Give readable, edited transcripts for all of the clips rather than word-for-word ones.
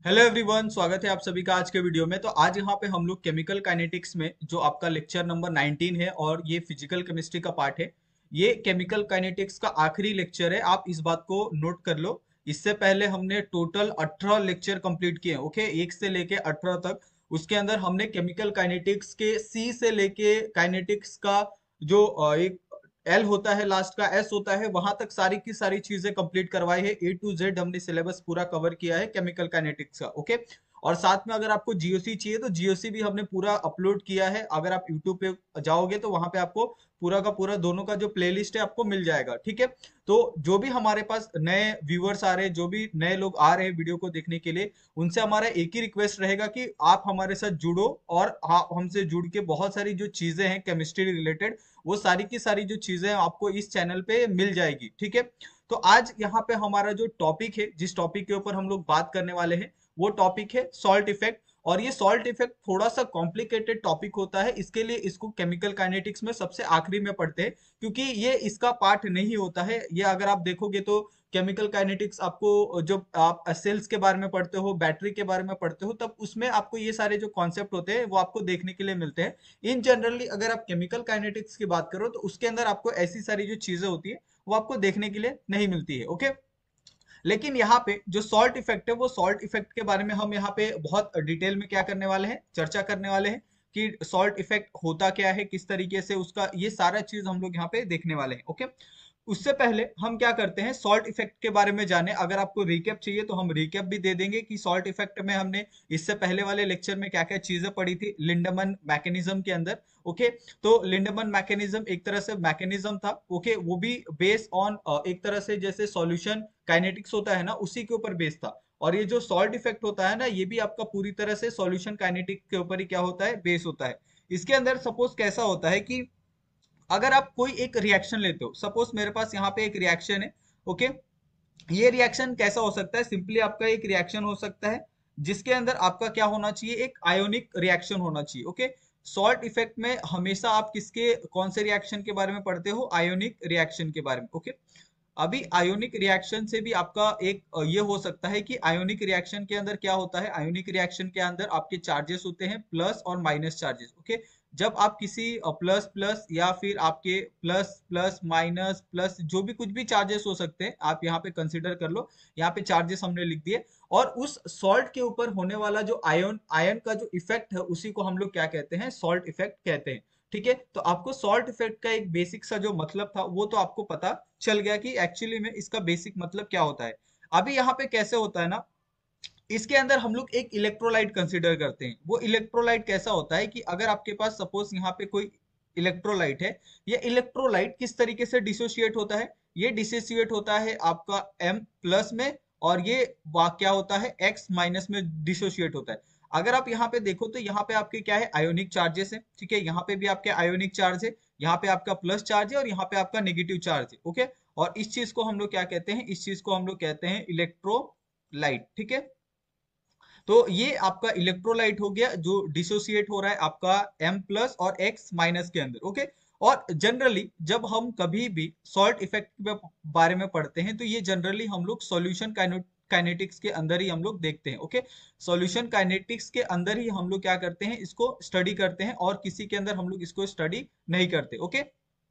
Hello everyone, स्वागत है आप सभी का आज के वीडियो में। तो आज यहाँ पे हम लोग केमिकल काइनेटिक्स में जो आपका लेक्चर नंबर 19 है और ये फिजिकल केमिस्ट्री का पार्ट है। ये केमिकल काइनेटिक्स का आखिरी लेक्चर है, आप इस बात को नोट कर लो। इससे पहले हमने टोटल 18 लेक्चर कंप्लीट किए, ओके, 1 से लेके 18 तक। उसके अंदर हमने केमिकल काइनेटिक्स के सी से लेके काइनेटिक्स का जो एक एल होता है, लास्ट का एस होता है, वहां तक सारी की सारी चीजें कंप्लीट करवाई है। ए टू जेड हमने सिलेबस पूरा कवर किया है केमिकल काइनेटिक्स का, ओके। और साथ में अगर आपको जीओसी चाहिए तो जीओसी भी हमने पूरा अपलोड किया है। अगर आप यूट्यूब पे जाओगे तो वहां पे आपको पूरा का पूरा दोनों का जो प्लेलिस्ट है आपको मिल जाएगा, ठीक है। तो जो भी हमारे पास नए व्यूअर्स आ रहे हैं, जो भी नए लोग आ रहे हैं वीडियो को देखने के लिए, उनसे हमारा एक ही रिक्वेस्ट रहेगा कि आप हमारे साथ जुड़ो और हमसे जुड़ के बहुत सारी जो चीजें हैं केमिस्ट्री रिलेटेड, वो सारी की सारी जो चीजें आपको इस चैनल पे मिल जाएगी, ठीक है। तो आज यहाँ पे हमारा जो टॉपिक है, जिस टॉपिक के ऊपर हम लोग बात करने वाले हैं, वो टॉपिक है सॉल्ट इफेक्ट। और ये सॉल्ट इफेक्ट थोड़ा सा कॉम्प्लिकेटेड टॉपिक होता है, इसके लिए इसको केमिकल काइनेटिक्स में सबसे आखिरी में पढ़ते हैं, क्योंकि ये इसका पार्ट नहीं होता है। ये अगर आप देखोगे तो केमिकल काइनेटिक्स आपको, जब आप सेल्स के बारे में पढ़ते हो, बैटरी के बारे में पढ़ते हो, तब उसमें आपको ये सारे जो कॉन्सेप्ट होते हैं वो आपको देखने के लिए मिलते हैं। इन जनरली अगर आप केमिकल काइनेटिक्स की बात करो तो उसके अंदर आपको ऐसी सारी जो चीजें होती है वो आपको देखने के लिए नहीं मिलती है, ओके। लेकिन यहाँ पे जो सॉल्ट इफेक्ट है, वो सॉल्ट इफेक्ट के बारे में हम यहाँ पे बहुत डिटेल में क्या करने वाले हैं, चर्चा करने वाले हैं कि सॉल्ट इफेक्ट होता क्या है, किस तरीके से उसका, ये सारा चीज हम लोग यहाँ पे देखने वाले हैं, ओके। उससे पहले हम क्या करते हैं, सॉल्ट इफेक्ट के बारे में जाने। अगर आपको रिकैप चाहिए तो हम रिकैप भी दे देंगे कि सॉल्ट इफेक्ट में हमने इससे पहले वाले लेक्चर में क्या क्या चीजें पढ़ी थी लिंडमैन मैकेनिज्म के अंदर, ओके। तो लिंडमैन मैकेनिज्म एक तरह से मैकेनिज्म था, ओके, वो भी बेस्ड ऑन एक तरह से जैसे सॉल्यूशन काइनेटिक्स होता है ना, उसी के ऊपर बेस्ड था। और ये जो सॉल्ट इफेक्ट होता है ना, ये भी आपका पूरी तरह से सॉल्यूशन काइनेटिक्स के ऊपर ही क्या होता है, बेस होता है। इसके अंदर सपोज कैसा होता है कि अगर आप कोई एक रिएक्शन लेते हो, सपोज मेरे पास यहाँ पे एक रिएक्शन है, ओके। ये रिएक्शन कैसा हो सकता है, सिंपली आपका एक रिएक्शन हो सकता है जिसके अंदर आपका क्या होना चाहिए, एक आयोनिक रिएक्शन होना चाहिए, ओके। सॉल्ट इफेक्ट में हमेशा आप किसके, कौन से रिएक्शन के बारे में पढ़ते हो, आयोनिक रिएक्शन के बारे में, ओके। अभी आयोनिक रिएक्शन से भी आपका एक ये हो सकता है कि आयोनिक रिएक्शन के अंदर क्या होता है, आयोनिक रिएक्शन के अंदर आपके चार्जेस होते हैं प्लस और माइनस चार्जेस, ओके। जब आप किसी प्लस प्लस या फिर आपके प्लस प्लस माइनस प्लस जो भी कुछ भी चार्जेस हो सकते हैं, आप यहाँ पे कंसिडर कर लो। यहाँ पे चार्जेस हमने लिख दिए, और उस सॉल्ट के ऊपर होने वाला जो आयन आयन का जो इफेक्ट है, उसी को हम लोग क्या कहते हैं, सॉल्ट इफेक्ट कहते हैं, ठीक है। तो आपको सॉल्ट इफेक्ट का एक बेसिक सा जो मतलब था वो तो आपको पता चल गया कि एक्चुअली में इसका बेसिक मतलब क्या होता है। अभी यहाँ पे कैसे होता है ना, इसके अंदर हम लोग एक इलेक्ट्रोलाइट कंसीडर करते हैं। वो इलेक्ट्रोलाइट कैसा होता है कि अगर आपके पास सपोज यहाँ पे कोई इलेक्ट्रोलाइट है, ये इलेक्ट्रोलाइट किस तरीके से डिसोशिएट होता है, ये डिसोशिएट होता है आपका M प्लस में, और ये क्या होता है, X माइनस में डिसोशिएट होता है। अगर आप यहाँ पे देखो तो यहाँ पे आपके क्या है, आयोनिक चार्जेस है, ठीक है। यहाँ पे भी आपके आयोनिक चार्ज है, यहाँ पे आपका प्लस चार्ज है और यहाँ पे आपका नेगेटिव चार्ज है, ओके। और इस चीज को हम लोग क्या कहते हैं, इस चीज को हम लोग कहते हैं इलेक्ट्रोलाइट, ठीक है। तो ये आपका इलेक्ट्रोलाइट हो गया जो डिसोसिएट हो रहा है आपका M प्लस और X माइनस के अंदर, ओके। और जनरली जब हम कभी भी सॉल्ट इफेक्ट के बारे में पढ़ते हैं तो ये जनरली हम लोग सॉल्यूशन काइनेटिक्स के अंदर ही हम लोग देखते हैं, ओके। सॉल्यूशन काइनेटिक्स के अंदर ही हम लोग क्या करते हैं, इसको स्टडी करते हैं, और किसी के अंदर हम लोग इसको स्टडी नहीं करते, ओके।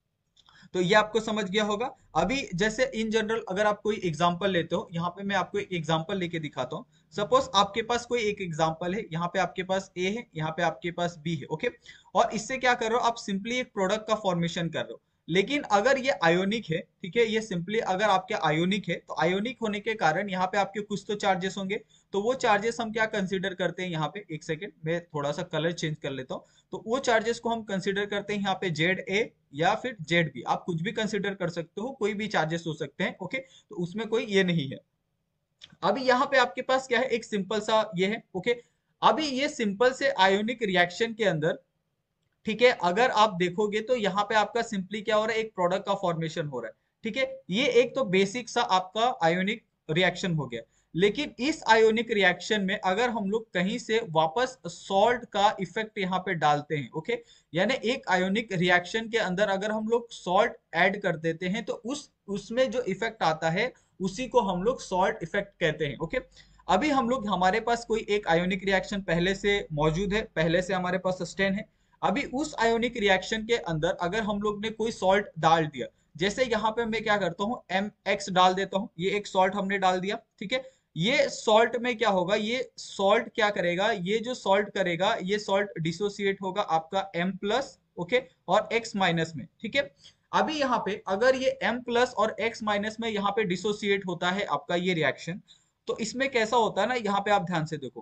तो ये आपको समझ गया होगा। अभी जैसे इन जनरल अगर आप कोई एग्जांपल लेते हो, यहाँ पे मैं आपको एक एग्जांपल लेके दिखाता हूँ। सपोज आपके पास कोई एक एग्जांपल है, यहाँ पे आपके पास ए है, यहाँ पे आपके पास बी है, ओके। और इससे क्या कर रहे हो आप, सिंपली एक प्रोडक्ट का फॉर्मेशन कर रहे हो। लेकिन अगर ये आयोनिक है, ठीक है, ये सिंपली अगर आपके आयोनिक है तो आयोनिक होने के कारण यहाँ पे आपके कुछ तो चार्जेस होंगे। तो वो चार्जेस हम क्या कंसिडर करते हैं, यहाँ पे एक सेकेंड मैं थोड़ा सा कलर चेंज कर लेता हूँ। तो वो चार्जेस को हम कंसिडर करते हैं यहाँ पे जेड ए या फिर जेड बी, आप कुछ भी कंसिडर कर सकते हो, कोई भी चार्जेस हो सकते हैं, ओके। तो उसमें कोई ये नहीं है। अभी यहाँ पे आपके पास क्या है, एक सिंपल सा ये है, ओके। अभी ये सिंपल से आयोनिक रिएक्शन के अंदर, ठीक है, अगर आप देखोगे तो यहाँ पे आपका सिंपली क्या हो रहा है, एक प्रोडक्ट का फॉर्मेशन हो रहा है, ठीक है। ये एक तो बेसिक सा आपका आयोनिक रिएक्शन हो गया। लेकिन इस आयोनिक रिएक्शन में अगर हम लोग कहीं से वापस सॉल्ट का इफेक्ट यहाँ पे डालते हैं, ओके, यानी एक आयोनिक रिएक्शन के अंदर अगर हम लोग सॉल्ट ऐड कर देते हैं तो उस उसमें जो इफेक्ट आता है उसी को हम लोग सॉल्ट इफेक्ट कहते हैं, ओके। अभी हम लोग हमारे पास कोई एक आयोनिक रिएक्शन पहले से मौजूद है, पहले से हमारे पास सस्टेन है। अभी उस आयोनिक रिएक्शन के अंदर अगर हम लोग ने कोई सॉल्ट डाल दिया, जैसे यहाँ पे मैं क्या करता हूँ MX डाल देता हूँ, ये एक सॉल्ट हमने डाल दिया, ठीक है। ये सॉल्ट में क्या होगा, ये सॉल्ट क्या करेगा, ये जो सॉल्ट करेगा ये सॉल्ट डिसोसिएट होगा आपका M प्लस, ओके, और X माइनस में, ठीक है। अभी यहाँ पे अगर ये M प्लस और X माइनस में यहाँ पे डिसोसिएट होता है आपका ये रिएक्शन, तो इसमें कैसा होता है ना, यहाँ पे आप ध्यान से देखो,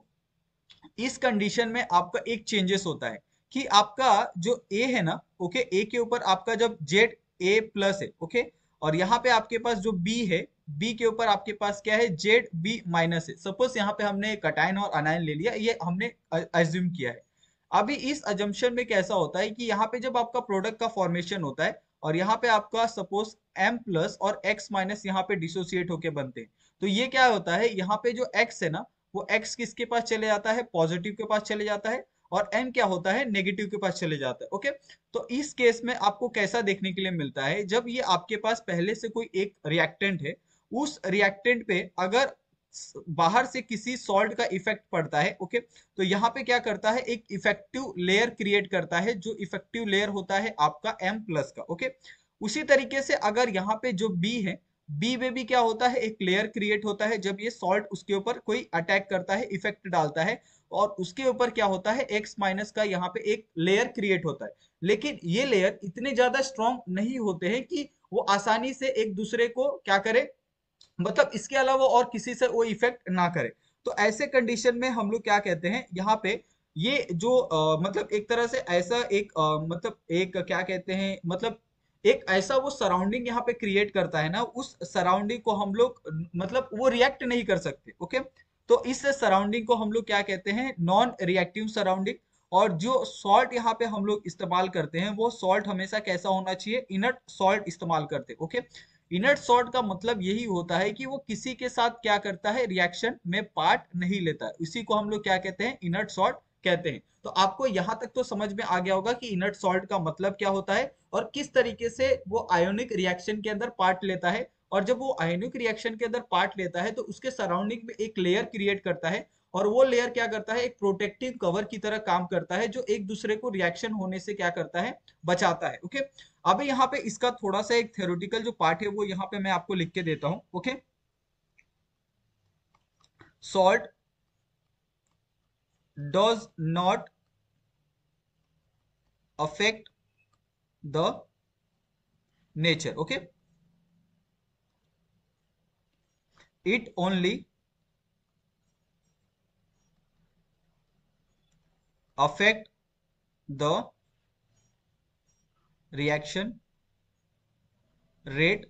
इस कंडीशन में आपका एक चेंजेस होता है कि आपका जो ए है ना, ओके, ए के ऊपर आपका जब जेड ए प्लस है, ओके, और यहाँ पे आपके पास जो बी है, बी के ऊपर आपके पास क्या है, जेड बी माइनस है। सपोज यहाँ पे हमने कटायन और अनायन ले लिया, ये हमने अज्यूम किया है। अभी इस अजम्पशन में कैसा होता है कि यहाँ पे जब आपका प्रोडक्ट का फॉर्मेशन होता है और यहाँ पे आपका सपोज M प्लस और X माइनस यहाँ पे डिसोसिएट होके बनते हैं, तो ये क्या होता है, यहाँ पे जो X है ना, वो X किसके पास चले जाता है, पॉजिटिव के पास चले जाता है, और M क्या होता है, नेगेटिव के पास चले जाता है, ओके। तो इस केस में आपको कैसा देखने के लिए मिलता है, जब ये आपके पास पहले से कोई एक रिएक्टेंट है, उस रिएक्टेंट पे अगर बाहर से किसी सॉल्ट का इफेक्ट पड़ता है, ओके, तो यहाँ पे क्या करता है, एक इफेक्टिव लेयर क्रिएट करता है, जो इफेक्टिव लेयर होता है आपका M प्लस का, ओके। उसी तरीके से अगर यहाँ पे जो B है, बी में भी क्या होता है, एक लेयर क्रिएट होता है जब ये सॉल्ट उसके ऊपर कोई अटैक करता है, इफेक्ट डालता है, और उसके ऊपर क्या होता है, एक्स माइनस का यहाँ पे एक लेयर क्रिएट होता है। लेकिन ये लेयर इतने ज्यादा स्ट्रॉन्ग नहीं होते हैं कि वो आसानी से एक दूसरे को क्या करे, मतलब इसके अलावा और किसी से वो इफेक्ट ना करे। तो ऐसे कंडीशन में हम लोग क्या कहते हैं, यहाँ पे ये जो मतलब एक तरह से ऐसा एक मतलब एक क्या कहते हैं, मतलब एक ऐसा वो सराउंडिंग यहाँ पे क्रिएट करता है ना, उस सराउंडिंग को हम लोग मतलब वो रिएक्ट नहीं कर सकते, ओके। तो इस सराउंडिंग को हम लोग क्या कहते हैं, नॉन रिएक्टिव सराउंडिंग। और जो सॉल्ट यहाँ पे हम लोग इस्तेमाल करते हैं, वो सॉल्ट हमेशा कैसा होना चाहिए, इनर्ट सॉल्ट इस्तेमाल करते हैं, ओके। इनर्ट सॉल्ट का मतलब यही होता है कि वो किसी के साथ क्या करता है, रिएक्शन में पार्ट नहीं लेता है, उसी को हम लोग क्या कहते हैं, इनर्ट सॉल्ट कहते हैं। तो आपको यहां तक तो समझ में आ गया होगा कि इनर्ट सॉल्ट का मतलब क्या होता है और किस तरीके से वो आयोनिक रिएक्शन के अंदर पार्ट लेता है। और जब वो आयोनिक रिएक्शन के अंदर पार्ट लेता है तो उसके सराउंडिंग में एक लेयर क्रिएट करता है, और वो लेयर क्या करता है, एक प्रोटेक्टिव कवर की तरह काम करता है, जो एक दूसरे को रिएक्शन होने से क्या करता है, बचाता है, ओके। अभी यहाँ पे इसका थोड़ा सा एक थ्योरेटिकल जो पार्ट है वो यहाँ पे मैं आपको लिख के देता हूँ, okay. Salt does not affect the nature, okay, it only affect the reaction rate,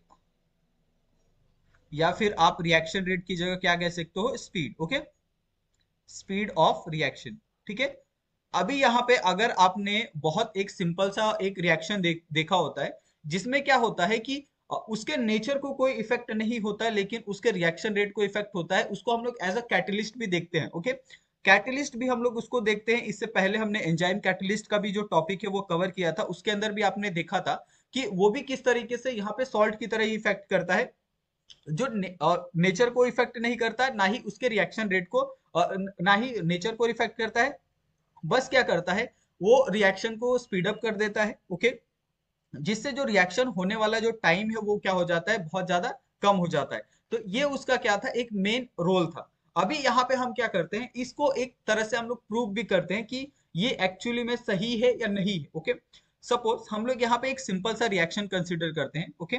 या फिर आप रिएक्शन रेट की जगह क्या कह सकते हो, speed, okay, speed of reaction, ठीक है। अभी यहाँ पे अगर आपने बहुत एक सिंपल सा एक रिएक्शन देखा होता है, जिसमें क्या होता है कि उसके नेचर को कोई इफेक्ट नहीं होता है, लेकिन उसके रिएक्शन रेट को इफेक्ट होता है, उसको हम लोग एज अ कैटलिस्ट भी देखते हैं, ओके। कैटलिस्ट भी हम लोग उसको देखते हैं। इससे पहले हमने एंजाइम कैटलिस्ट का भी जो टॉपिक है वो कवर किया था, उसके अंदर भी आपने देखा था कि वो भी किस तरीके से यहाँ पे सॉल्ट की तरह ही इफेक्ट करता है, जो नेचर को इफेक्ट नहीं करता, ना ही उसके रिएक्शन रेट को, ना ही नेचर को इफेक्ट करता है, बस क्या करता है, वो रिएक्शन को स्पीड अप कर देता है, ओके, जिससे जो रिएक्शन होने वाला जो टाइम है वो क्या हो जाता है, बहुत ज्यादा कम हो जाता है। तो ये उसका क्या था, एक मेन रोल था। अभी यहाँ पे हम क्या करते हैं, इसको एक तरह से हम लोग प्रूव भी करते हैं कि ये एक्चुअली में सही है या नहीं है, ओके। सपोज हम लोग यहाँ पे एक सिंपल सा रिएक्शन कंसिडर करते हैं, okay.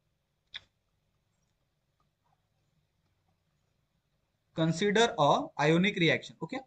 Consider a ionic reaction, okay.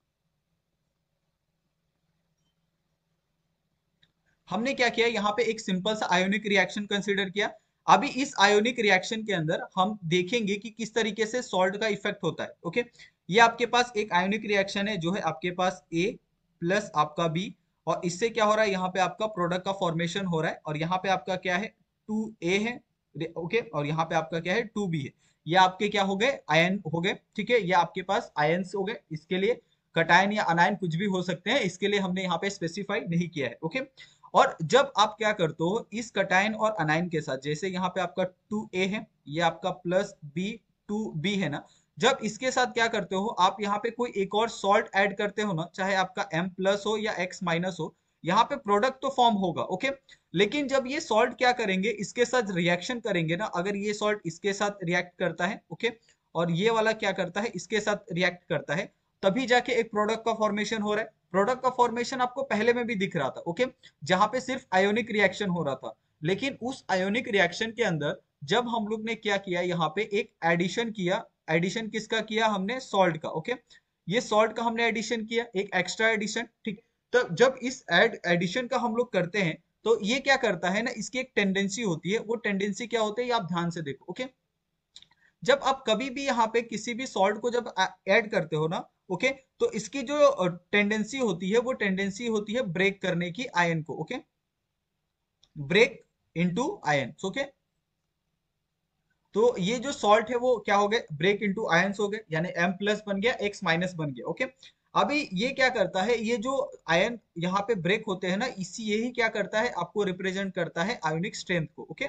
हमने क्या किया, यहाँ पे एक सिंपल सा आयोनिक रिएक्शन कंसिडर किया। अभी इस आयोनिक रिएक्शन के अंदर हम देखेंगे कि किस तरीके से सॉल्ट का इफेक्ट होता है, ओके। ये आपके पास एक आयोनिक रिएक्शन है, जो है आपके पास ए प्लस आपका बी, और इससे क्या हो रहा है, यहाँ पे आपका प्रोडक्ट का फॉर्मेशन हो रहा है, और यहाँ पे आपका क्या है, 2A है, ओके, और यहाँ पे आपका क्या है, 2B है। ये आपके क्या हो गए, आयन हो गए, ठीक है। ये आपके पास आयन्स हो गए, इसके लिए कटायन या अनायन कुछ भी हो सकते हैं, इसके लिए हमने यहाँ पे स्पेसिफाई नहीं किया है, ओके। और जब आप क्या करते हो इस कटायन और अनायन के साथ, जैसे यहाँ पे आपका 2A है, ये आपका प्लस B 2B है ना, जब इसके साथ क्या करते हो आप, यहाँ पे कोई एक और सॉल्ट ऐड करते हो ना, चाहे आपका M प्लस हो या X माइनस हो, यहाँ पे प्रोडक्ट तो फॉर्म होगा, ओके। लेकिन जब ये सॉल्ट क्या करेंगे, इसके साथ रिएक्शन करेंगे ना, अगर ये सॉल्ट इसके साथ रिएक्ट करता है, ओके, और ये वाला क्या करता है, इसके साथ रिएक्ट करता है, तभी जाके एक प्रोडक्ट का फॉर्मेशन हो रहा है। प्रोडक्ट का फॉर्मेशन आपको पहले में भी दिख रहा था, ओके, जहां पे सिर्फ आयोनिक रिएक्शन हो रहा था। लेकिन उस आयोनिक रिएक्शन के अंदर जब हम लोग ने क्या किया, यहाँ पे एक एडिशन किया। एडिशन किसका किया हमने, सॉल्ट का, ओके। ये सॉल्ट का हमने एडिशन किया, एक एक्स्ट्रा एडिशन, ठीक। तो जब इस एडिशन का हम लोग करते हैं, तो ये क्या करता है ना, इसकी एक टेंडेंसी होती है, वो टेंडेंसी क्या होती है ये आप ध्यान से देखो, ओके। जब आप कभी भी यहाँ पे किसी भी सॉल्ट को जब ऐड करते हो ना, ओके, तो इसकी जो टेंडेंसी होती है, वो टेंडेंसी होती है ब्रेक करने की आयन को, okay, break into ion, okay. तो ये जो सॉल्ट है वो क्या हो गए, ब्रेक इनटू आयंस हो गए, यानी M प्लस बन गया, X माइनस बन गया, ओके। अभी ये क्या करता है, ये जो आयन यहाँ पे ब्रेक होते हैं ना, इसी यही क्या करता है, आपको रिप्रेजेंट करता है आयोनिक स्ट्रेंथ को, ओके।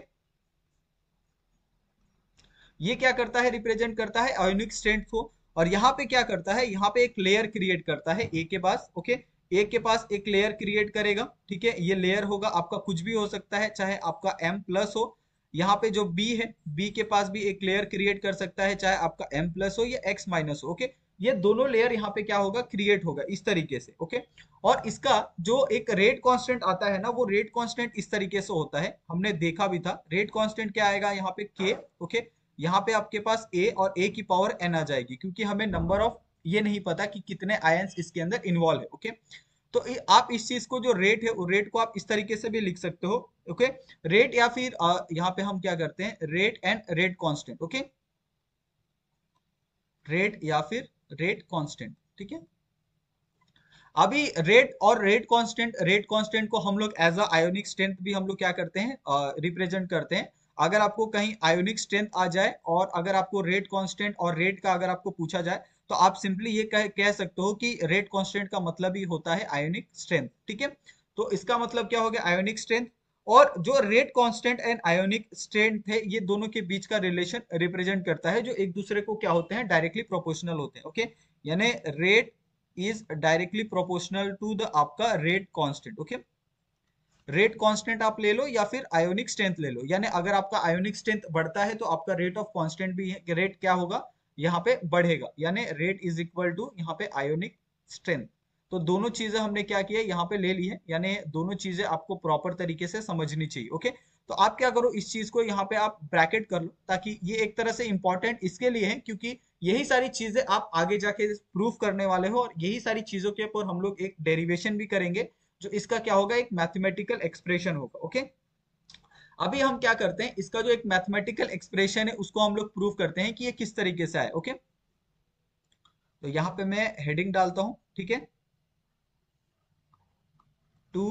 ये क्या करता है, रिप्रेजेंट करता है आयोनिक स्ट्रेंथ को। और यहाँ पे क्या करता है, यहाँ पे एक लेयर क्रिएट करता है ए के पास, ओके। ए के पास एक लेयर क्रिएट करेगा, ठीक है। ये लेयर होगा आपका कुछ भी हो सकता है, चाहे आपका M प्लस हो। यहाँ पे जो B है, B के पास भी एक लेयर क्रिएट कर सकता है, चाहे आपका M प्लस हो या X माइनस हो, ओके। ये दोनों लेयर यहाँ पे क्या होगा, क्रिएट होगा इस तरीके से, ओके। और इसका जो एक रेट कांस्टेंट आता है ना, वो रेट कांस्टेंट इस तरीके से होता है, हमने देखा भी था। रेट कांस्टेंट क्या आएगा यहाँ पे, K, ओके। यहाँ पे आपके पास A और A की पावर n आ जाएगी, क्योंकि हमें नंबर ऑफ ये नहीं पता कि कितने आयंस इसके अंदर इन्वॉल्व है, ओके। तो आप इस चीज को जो रेट है, वो रेट को आप इस तरीके से भी लिख सकते हो, ओके। रेट या फिर यहाँ पे हम क्या करते हैं, rate and rate constant, okay. Rate या फिर रेट कांस्टेंट, ठीक है। अभी रेट और रेट कांस्टेंट को हम लोग एज अ आयोनिक स्ट्रेंथ भी हम लोग क्या करते हैं, रिप्रेजेंट करते हैं। अगर आपको कहीं आयोनिक स्ट्रेंथ आ जाए और अगर आपको रेट कांस्टेंट और रेट का अगर आपको पूछा जाए, तो आप सिंपली ये कह सकते हो कि रेट कांस्टेंट का मतलब ही होता है आयोनिक स्ट्रेंथ, ठीक है। तो इसका मतलब क्या हो गया, आयोनिक स्ट्रेंथ। और जो rate constant and ionic strength है, ये दोनों के बीच का रिलेशन रिप्रेजेंट करता है, जो एक दूसरे को क्या होते हैं, डायरेक्टली प्रोपोर्शनल होते हैं, ओके। यानी rate is directly proportional to the आपका rate constant, okay. Rate constant आप ले लो या फिर आयोनिक स्ट्रेंथ ले लो, यानी अगर आपका आयोनिक स्ट्रेंथ बढ़ता है, तो आपका रेट ऑफ कांस्टेंट भी है, रेट क्या होगा, यहाँ पे बढ़ेगा, यानी रेट इज इक्वल टू यहाँ पे आयोनिक स्ट्रेंथ। तो दोनों चीजें हमने क्या किया, यहाँ पे ले ली है, यानी दोनों चीजें आपको प्रॉपर तरीके से समझनी चाहिए, ओके। तो आप क्या करो, इस चीज को यहाँ पे आप ब्रैकेट कर लो, ताकि ये एक तरह से इंपॉर्टेंट इसके लिए है, क्योंकि यही सारी चीजें आप आगे जाके प्रूफ करने वाले हो, और यही सारी चीजों के ऊपर हम लोग एक डेरिवेशन भी करेंगे, जो इसका क्या होगा, एक मैथमेटिकल एक्सप्रेशन होगा, ओके। अभी हम क्या करते हैं, इसका जो एक मैथमेटिकल एक्सप्रेशन है, उसको हम लोग प्रूव करते हैं कि ये किस तरीके से आए, ओके। तो यहाँ पे मैं हेडिंग डालता हूं, ठीक है, to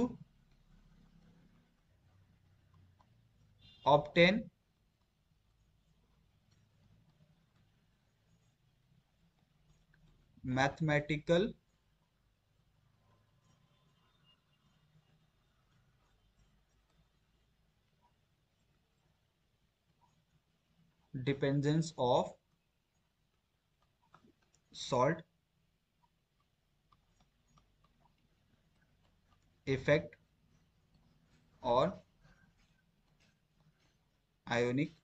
obtain mathematical dependence of salt effect और आयोनिक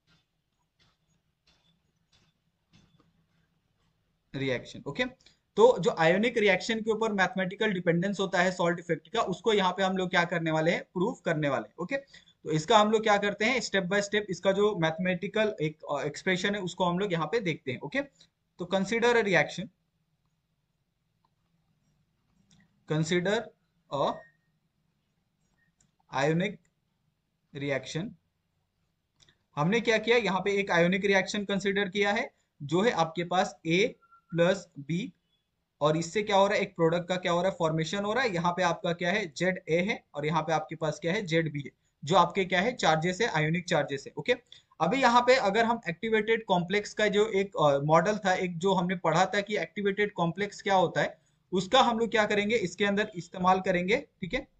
रिएक्शन, ओके। तो जो आयोनिक रिएक्शन के ऊपर मैथमेटिकल डिपेंडेंस होता है सॉल्ट इफेक्ट का, उसको यहाँ पे हम लोग क्या करने वाले हैं, प्रूफ करने वाले हैं, ओके। तो इसका हम लोग क्या करते हैं, स्टेप बाय स्टेप इसका जो मैथमेटिकल एक एक्सप्रेशन है, उसको हम लोग यहाँ पे देखते हैं, ओके। तो consider a reaction, consider a ionic reaction. हमने क्या किया, यहाँ पे एक आयोनिक रिएक्शन कंसीडर किया है, जो है आपके पास A प्लस बी, और इससे क्या हो रहा है, एक प्रोडक्ट का क्या हो रहा है, फॉर्मेशन हो रहा है। यहाँ पे आपका क्या है, जेड ए है, और यहाँ पे आपके पास क्या है, जेड बी है, जो आपके क्या है, चार्जेस है, आयोनिक चार्जेस है, ओके। अभी यहाँ पे अगर हम एक्टिवेटेड कॉम्प्लेक्स का जो एक मॉडल था, एक जो हमने पढ़ा था कि एक्टिवेटेड कॉम्प्लेक्स क्या होता है, उसका हम लोग क्या करेंगे, इसके अंदर इस्तेमाल करेंगे, ठीक है,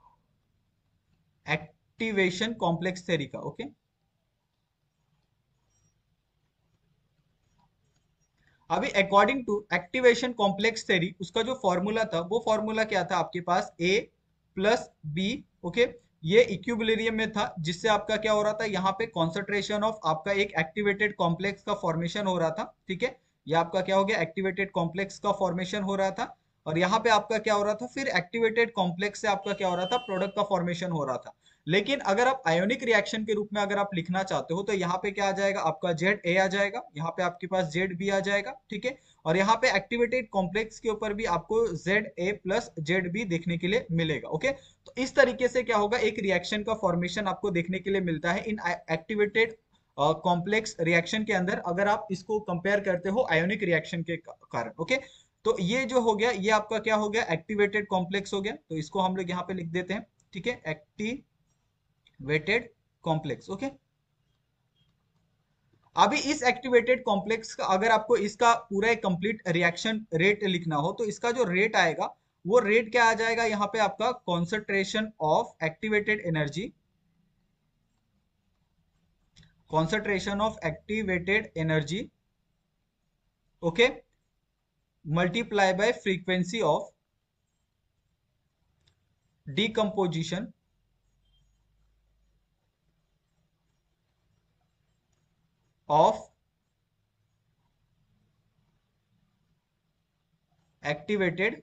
एक्टिवेशन कॉम्प्लेक्स थ्योरी का, ओके। अभी according to activation complex theory उसका जो फॉर्मूला था वो फॉर्मूला क्या था आपके पास A प्लस बी। ओके, ये इक्विलिब्रियम में था, जिससे आपका क्या हो रहा था, यहाँ पे कॉन्सेंट्रेशन ऑफ आपका एक एक्टिवेटेड कॉम्प्लेक्स का फॉर्मेशन हो रहा था। ठीक है, ये आपका क्या हो गया, एक्टिवेटेड कॉम्प्लेक्स का फॉर्मेशन हो रहा था। और यहाँ पे आपका क्या हो रहा था, फिर एक्टिवेटेड कॉम्प्लेक्स से आपका क्या हो रहा था, प्रोडक्ट का फॉर्मेशन हो रहा था। लेकिन अगर आप आयोनिक रिएक्शन के रूप में अगर आप लिखना चाहते हो तो यहाँ पे क्या आ जाएगा, आपका जेड ए आ जाएगा, यहाँ पे आपके पास जेड बी आ जाएगा। ठीक है, और यहाँ पे एक्टिवेटेड कॉम्प्लेक्स के ऊपर भी आपको Z A plus Z B देखने के लिए मिलेगा। ओके, तो इस तरीके से क्या होगा, एक रिएक्शन का फॉर्मेशन आपको देखने के लिए मिलता है इन एक्टिवेटेड कॉम्प्लेक्स रिएक्शन के अंदर, अगर आप इसको कंपेयर करते हो आयोनिक रिएक्शन के कारण। ओके, तो ये जो हो गया, ये आपका क्या हो गया, एक्टिवेटेड कॉम्प्लेक्स हो गया, तो इसको हम लोग यहाँ पे लिख देते हैं। ठीक है, एक्टिवेटेड कॉम्प्लेक्स। ओके, अभी इस एक्टिवेटेड कॉम्प्लेक्स का अगर आपको इसका पूरा एक कंप्लीट रिएक्शन रेट लिखना हो तो इसका जो रेट आएगा वो रेट क्या आ जाएगा, यहाँ पे आपका concentration of activated energy, concentration of activated energy, okay, multiply by frequency of decomposition of activated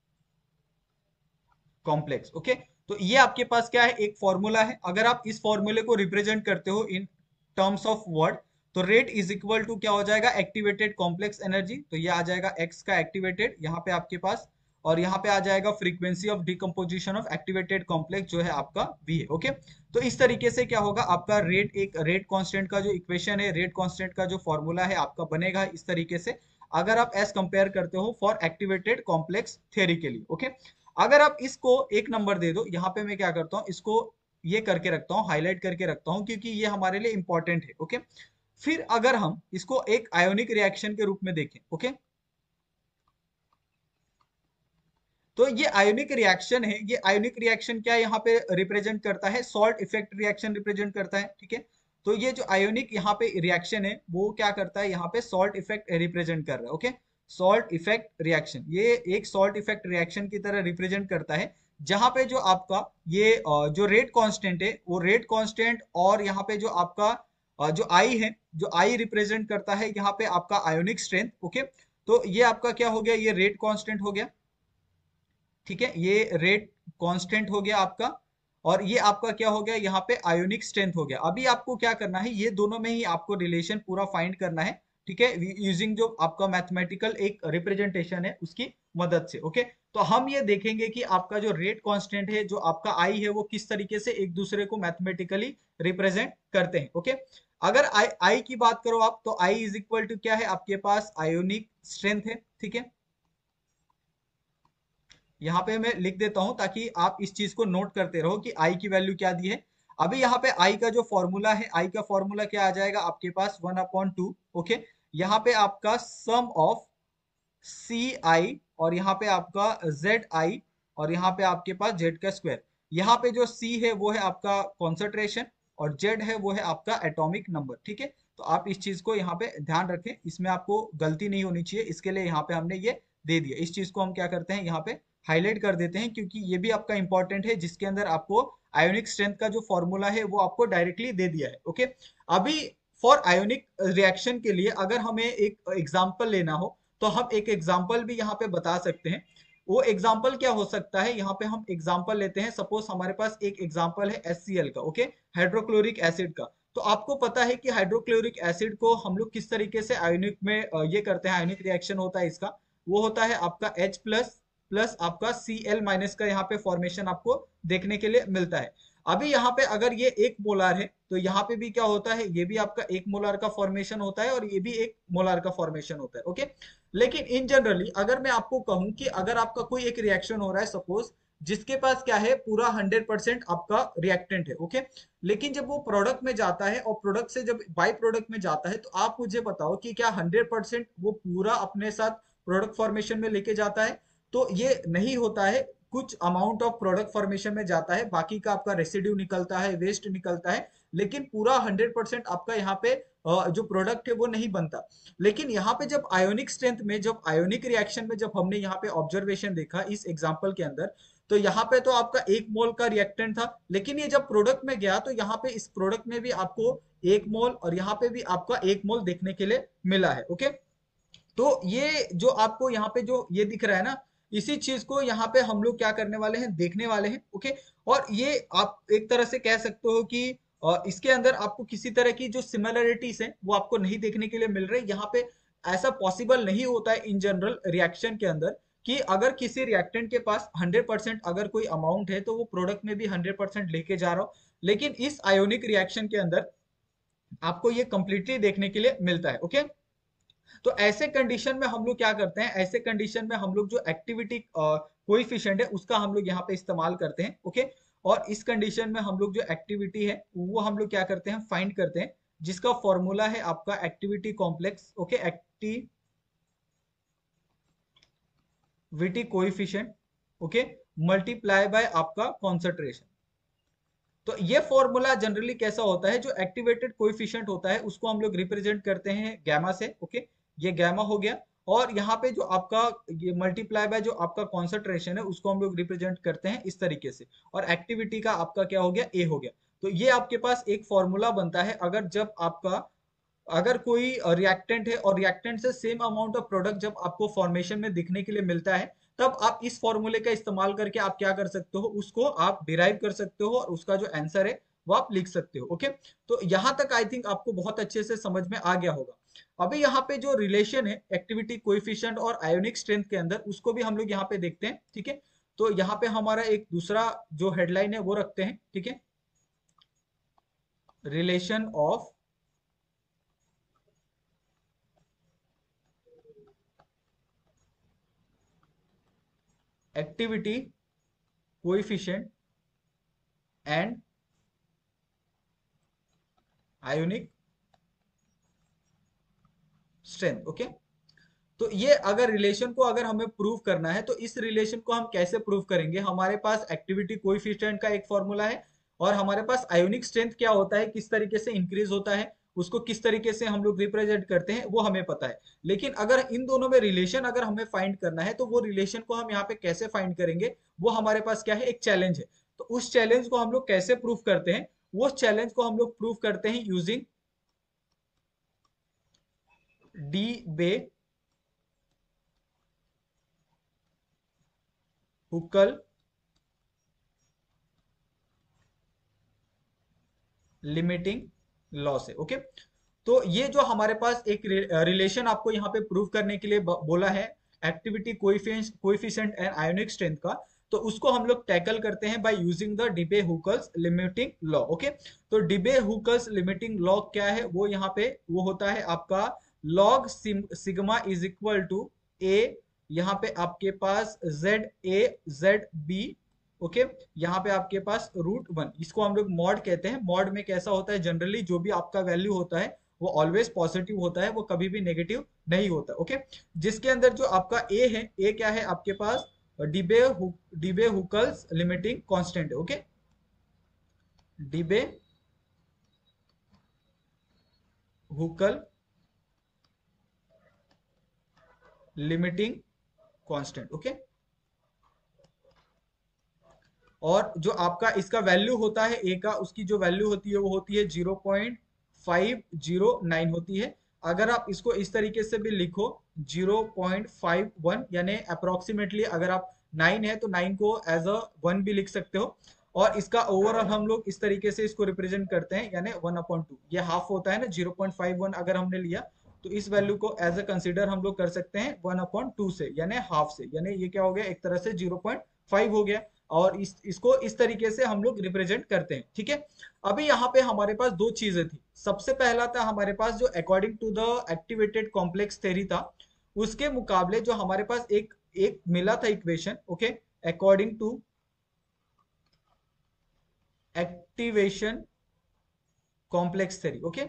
complex. Okay, तो ये आपके पास क्या है, एक फॉर्मूला है। अगर आप इस फॉर्मूले को रिप्रेजेंट करते हो इन टर्म्स ऑफ वर्ड, तो रेट इज इक्वल टू क्या हो जाएगा, एक्टिवेटेड कॉम्प्लेक्स एनर्जी, तो ये आ जाएगा एक्स का एक्टिवेटेड यहाँ पे आपके पास, और यहाँ पे आ जाएगा frequency of decomposition of activated complex जो है आपका वी है। ओके, तो इस तरीके से क्या होगा, आपका रेट, एक रेट कांस्टेंट का जो इक्वेशन है, रेट कांस्टेंट का जो फॉर्मूला है आपका बनेगा इस तरीके से, अगर आप एस कंपेयर करते हो फॉर एक्टिवेटेड कॉम्प्लेक्स थ्योरी के लिए। ओके, अगर आप इसको एक नंबर दे दो, यहाँ पे मैं क्या करता हूँ, इसको ये करके रखता हूँ, हाईलाइट करके रखता हूँ, क्योंकि ये हमारे लिए इंपॉर्टेंट है। ओके, फिर अगर हम इसको एक आयोनिक रिएक्शन के रूप में देखें, ओके, तो ये आयोनिक रिएक्शन है, ये आयोनिक रिएक्शन क्या यहाँ पे रिप्रेजेंट करता है, सॉल्ट इफेक्ट रिएक्शन रिप्रेजेंट करता है। ठीक है, तो ये जो आयोनिक यहाँ पे रिएक्शन है वो क्या करता है, यहाँ पे सॉल्ट इफेक्ट रिप्रेजेंट कर रहा है। ओके, सॉल्ट इफेक्ट रिएक्शन, ये एक सॉल्ट इफेक्ट रिएक्शन की तरह रिप्रेजेंट करता है, जहां पे जो आपका ये जो रेट कांस्टेंट है वो रेट कांस्टेंट, और यहाँ पे जो आपका जो आई है, जो आई रिप्रेजेंट करता है यहाँ पे आपका आयोनिक स्ट्रेंथ। ओके, तो ये आपका क्या हो गया, ये रेट कांस्टेंट हो गया। ठीक है, ये रेट कांस्टेंट हो गया आपका, और ये आपका क्या हो गया, यहाँ पे आयोनिक स्ट्रेंथ हो गया। अभी आपको क्या करना है, ये दोनों में ही आपको रिलेशन पूरा फाइंड करना है। ठीक है, यूजिंग जो आपका मैथमेटिकल एक रिप्रेजेंटेशन है उसकी मदद से। ओके, तो हम ये देखेंगे कि आपका जो रेट कांस्टेंट है, जो आपका आई है, वो किस तरीके से एक दूसरे को मैथमेटिकली रिप्रेजेंट करते हैं। ओके, अगर आई की बात करो आप, तो आई इज इक्वल टू क्या है, आपके पास आयोनिक स्ट्रेंथ है। ठीक है, यहाँ पे मैं लिख देता हूं ताकि आप इस चीज को नोट करते रहो कि आई की वैल्यू क्या दी है। अभी यहाँ पे आई का जो फॉर्मूला है, आई का फॉर्मूला क्या आ जाएगा आपके पास, 1/2। ओके, यहाँ पे आपका सम ऑफ सी आई, और यहाँ पे आपका जेड आई, और यहाँ पे आपके पास जेड का स्क्वायर। यहाँ पे जो सी है वो है आपका कॉन्सेंट्रेशन, और जेड है वो है आपका एटॉमिक नंबर। ठीक है, तो आप इस चीज को यहाँ पे ध्यान रखें, इसमें आपको गलती नहीं होनी चाहिए, इसके लिए यहाँ पे हमने ये दे दिया। इस चीज को हम क्या करते हैं, यहाँ पे हाईलाइट कर देते हैं, क्योंकि ये भी आपका इंपॉर्टेंट है, जिसके अंदर आपको आयोनिक स्ट्रेंथ का जो फॉर्मूला है वो आपको डायरेक्टली दे दिया है। ओके, अभी फॉर आयोनिक रिएक्शन के लिए अगर हमें एक एग्जाम्पल लेना हो तो हम एक एग्जाम्पल भी यहाँ पे बता सकते हैं। वो एग्जाम्पल क्या हो सकता है, यहाँ पे हम एग्जाम्पल लेते हैं, सपोज हमारे पास एक एग्जाम्पल है HCl का। ओके, हाइड्रोक्लोरिक एसिड का। तो आपको पता है कि हाइड्रोक्लोरिक एसिड को हम लोग किस तरीके से आयोनिक में ये करते हैं, आयोनिक रिएक्शन होता है इसका, वो होता है आपका H प्लस प्लस आपका Cl- का यहाँ पे फॉर्मेशन आपको देखने के लिए मिलता है। अभी यहाँ पे अगर ये 1 मोलार है तो यहाँ पे भी क्या होता है, ये भी आपका 1 मोलार का फॉर्मेशन होता है, और ये भी 1 मोलार का फॉर्मेशन होता है। ओके, लेकिन इन जनरली अगर मैं आपको कहूं कि अगर आपका कोई एक रिएक्शन हो रहा है, सपोज जिसके पास क्या है, पूरा 100% आपका रिएक्टेंट है। ओके, लेकिन जब वो प्रोडक्ट में जाता है और प्रोडक्ट से जब बाई प्रोडक्ट में जाता है, तो आप मुझे बताओ कि क्या 100% वो पूरा अपने साथ प्रोडक्ट फॉर्मेशन में लेके जाता है? तो ये नहीं होता है, कुछ अमाउंट ऑफ प्रोडक्ट फॉर्मेशन में जाता है, बाकी का आपका रेसिड्यू निकलता है, वेस्ट निकलता है, लेकिन पूरा 100% आपका यहाँ पे जो प्रोडक्ट है वो नहीं बनता। लेकिन यहाँ पे जब आयोनिक स्ट्रेंथ में, जब आयोनिक रिएक्शन में जब हमने यहाँ पे ऑब्जर्वेशन देखा इस एग्जाम्पल के अंदर, तो यहाँ पे तो आपका 1 मोल का रिएक्टेंट था, लेकिन ये जब प्रोडक्ट में गया तो यहाँ पे इस प्रोडक्ट में भी आपको 1 मोल और यहाँ पे भी आपका 1 मोल देखने के लिए मिला है। ओके, तो ये जो आपको यहाँ पे जो ये दिख रहा है ना, इसी चीज को यहाँ पे हम लोग क्या करने वाले हैं, देखने वाले हैं। ओके, और ये आप एक तरह से कह सकते हो कि इसके अंदर आपको किसी तरह की जो सिमिलरिटीज है वो आपको नहीं देखने के लिए मिल रही यहाँ पे। ऐसा पॉसिबल नहीं होता है इन जनरल रिएक्शन के अंदर कि अगर किसी रिएक्टेंट के पास 100% अगर कोई अमाउंट है तो वो प्रोडक्ट में भी 100% लेके जा रहा हो, लेकिन इस आयोनिक रिएक्शन के अंदर आपको ये कंप्लीटली देखने के लिए मिलता है। ओके, तो ऐसे कंडीशन में हम लोग क्या करते हैं, ऐसे कंडीशन में हम लोग जो एक्टिविटी कोएफिशिएंट है उसका हम लोग यहाँ पे इस्तेमाल करते हैं। ओके, और इस कंडीशन में हम लोग जो एक्टिविटी है वो हम लोग क्या करते हैं, फाइंड करते हैं, जिसका फॉर्मूला है आपका activity complex. Okay, activity coefficient, okay, multiply by आपका कॉन्सेंट्रेशन। तो ये फॉर्मूला जनरली कैसा होता है, जो एक्टिवेटेड कोएफिशिएंट होता है उसको हम लोग रिप्रेजेंट करते हैं गैमा से। ओके, ये गैमा हो गया, और यहाँ पे जो आपका ये मल्टीप्लाई बाय जो आपका कॉन्सेंट्रेशन है उसको हम लोग रिप्रेजेंट करते हैं इस तरीके से, और एक्टिविटी का आपका क्या हो गया, ए हो गया। तो ये आपके पास एक फॉर्मूला बनता है, अगर जब आपका अगर कोई रिएक्टेंट है और रिएक्टेंट से सेम अमाउंट ऑफ प्रोडक्ट जब आपको फॉर्मेशन में दिखने के लिए मिलता है, तब आप इस फॉर्मूले का इस्तेमाल करके आप क्या कर सकते हो, उसको आप डिराइव कर सकते हो और उसका जो आंसर है वो आप लिख सकते हो। ओके, तो यहां तक आई थिंक आपको बहुत अच्छे से समझ में आ गया होगा। अभी यहाँ पे जो रिलेशन है एक्टिविटी कोएफिशिएंट और आयोनिक स्ट्रेंथ के अंदर, उसको भी हम लोग यहाँ पे देखते हैं। ठीक है, तो यहाँ पे हमारा एक दूसरा जो हेडलाइन है वो रखते हैं। ठीक है, relation of activity coefficient and ionic strength. Okay, तो ये अगर रिलेशन को अगर हमें प्रूव करना है तो इस रिलेशन को हम कैसे प्रूव करेंगे, हमारे पास एक्टिविटी कोएफिशिएंट का एक फॉर्मूला है, और हमारे पास आयोनिक स्ट्रेंथ क्या होता है, किस तरीके से इंक्रीज होता है, उसको किस तरीके से हम लोग रिप्रेजेंट करते हैं वो हमें पता है। लेकिन अगर इन दोनों में रिलेशन अगर हमें फाइंड करना है तो वो रिलेशन को हम यहाँ पे कैसे फाइंड करेंगे, वो हमारे पास क्या है, एक चैलेंज है। तो उस चैलेंज को हम लोग कैसे प्रूव करते हैं, वो चैलेंज को हम लोग प्रूव करते हैं using Debye Huckel limiting law से। ओके, तो ये जो हमारे पास एक रिलेशन आपको यहाँ पे प्रूव करने के लिए बोला है, activity coefficient and ionic strength का, तो उसको हम लोग टैकल करते हैं by using the Debye Huckel's limiting law. Okay, तो डिबे हुकल्स लिमिटिंग लॉ क्या है, वो यहाँ पे वो होता है आपका log sigma is equal to A, यहाँ पे आपके पास Z A Z B. Okay, यहाँ पे आपके पास √1, इसको हम लोग मॉड कहते हैं। मॉड में कैसा होता है, जनरली जो भी आपका वैल्यू होता है वो ऑलवेज पॉजिटिव होता है, वो कभी भी नेगेटिव नहीं होता। ओके, जिसके अंदर जो आपका ए है, ए क्या है आपके पास, डिबे हुकल्स लिमिटिंग कांस्टेंट है। Okay, Debye Huckel limiting constant. Okay, और जो आपका इसका वैल्यू होता है ए का, उसकी जो वैल्यू होती है वो होती है 0.509 होती है। अगर आप इसको इस तरीके से भी लिखो 0.51, यानी अप्रोक्सीमेटली अगर आप 9 है तो 9 को एज अ 1 भी लिख सकते हो। और इसका ओवरऑल हम लोग इस तरीके से इसको रिप्रेजेंट करते हैं, यानी 1/2, ये हाफ होता है ना, 0.51 अगर हमने लिया तो इस वैल्यू को एज अ कंसिडर हम लोग कर सकते हैं 1/2 से, यानी हाफ से, यानी ये क्या हो गया, एक तरह से 0.5 हो गया। और इसको इस तरीके से हम लोग रिप्रेजेंट करते हैं। ठीक है, अभी यहाँ पे हमारे पास दो चीजें थी। सबसे पहला था हमारे पास जो according to the activated complex theory था, उसके मुकाबले जो हमारे पास एक एक मिला था equation. Okay, according to activation complex theory. Okay,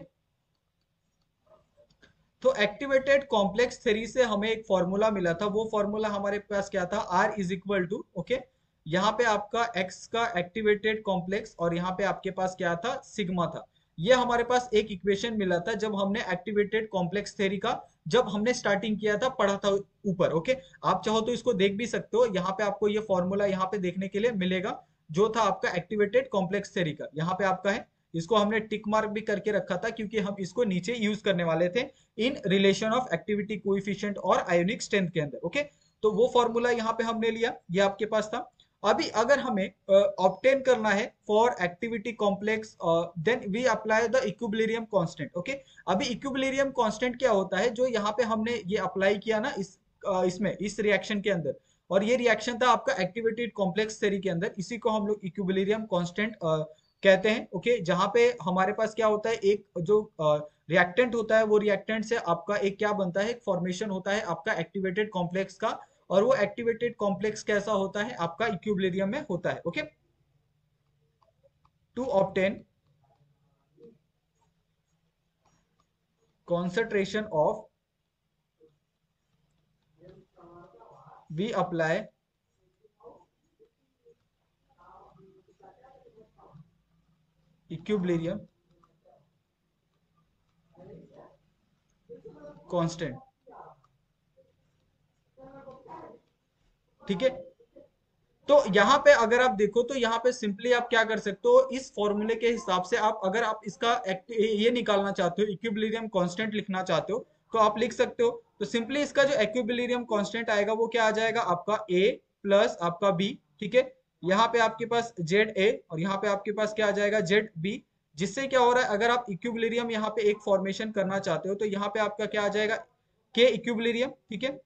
तो एक्टिवेटेड कॉम्प्लेक्स थ्योरी से हमें एक फॉर्मूला मिला था, वो फॉर्मूला हमारे पास क्या था, R is equal to, okay, यहाँ पे आपका X का एक्टिवेटेड कॉम्प्लेक्स और यहाँ पे आपके पास क्या था, सिग्मा था। ये हमारे पास एक इक्वेशन मिला था जब हमने एक्टिवेटेड कॉम्प्लेक्स थ्योरी का जब हमने स्टार्टिंग किया था, पढ़ा था ऊपर। ओके, आप चाहो तो इसको देख भी सकते हो, यहाँ पे आपको ये फॉर्मूला यहाँ पे देखने के लिए मिलेगा, जो था आपका एक्टिवेटेड कॉम्प्लेक्स थ्योरी का, यहाँ पे आपका है। इसको हमने टिक मार्क भी करके रखा था क्योंकि हम इसको नीचे यूज करने वाले थे in relation of activity coefficient और आयोनिक स्ट्रेंथ के अंदर। ओके, तो वो फॉर्मूला यहाँ पे हमने लिया, ये आपके पास था। अभी अगर हमें ऑब्टेन करना है for activity complex, then we apply the equilibrium constant. Okay, अभी इक्विलिब्रियम कांस्टेंट क्या होता है, जो यहाँ पे हमने ये अप्लाई किया ना इसमें इस रिएक्शन के अंदर, और ये रिएक्शन था आपका एक्टिवेटेड कॉम्प्लेक्स थ्योरी के अंदर, इसी को हम लोग इक्विलिब्रियम कांस्टेंट कहते हैं। ओके, जहां पे हमारे पास क्या होता है, एक जो रिएक्टेंट होता है, वो रिएक्टेंट से आपका एक क्या बनता है, एक फॉर्मेशन होता है आपका एक्टिवेटेड कॉम्प्लेक्स का, और वो एक्टिवेटेड कॉम्प्लेक्स कैसा होता है, आपका इक्विलिब्रियम में होता है। Okay, to obtain concentration of, we apply equilibrium constant। ठीक है, तो यहाँ पे अगर आप देखो तो यहाँ पे सिंपली आप क्या कर सकते हो, इस फॉर्मूले के हिसाब से आप अगर आप इसका ये निकालना चाहते हो, इक्विलिब्रियम कांस्टेंट लिखना चाहते हो, तो आप लिख सकते हो। तो सिंपली इसका जो इक्विलिब्रियम कांस्टेंट आएगा वो क्या आ जाएगा, आपका ए प्लस आपका बी। ठीक है, यहाँ पे आपके पास जेड ए और यहाँ पे आपके पास क्या आ जाएगा, जेड बी। जिससे क्या हो रहा है, अगर आप इक्विलिब्रियम यहाँ पे एक फॉर्मेशन करना चाहते हो तो यहाँ पे आपका क्या आ जाएगा, के इक्विलिब्रियम। ठीक है,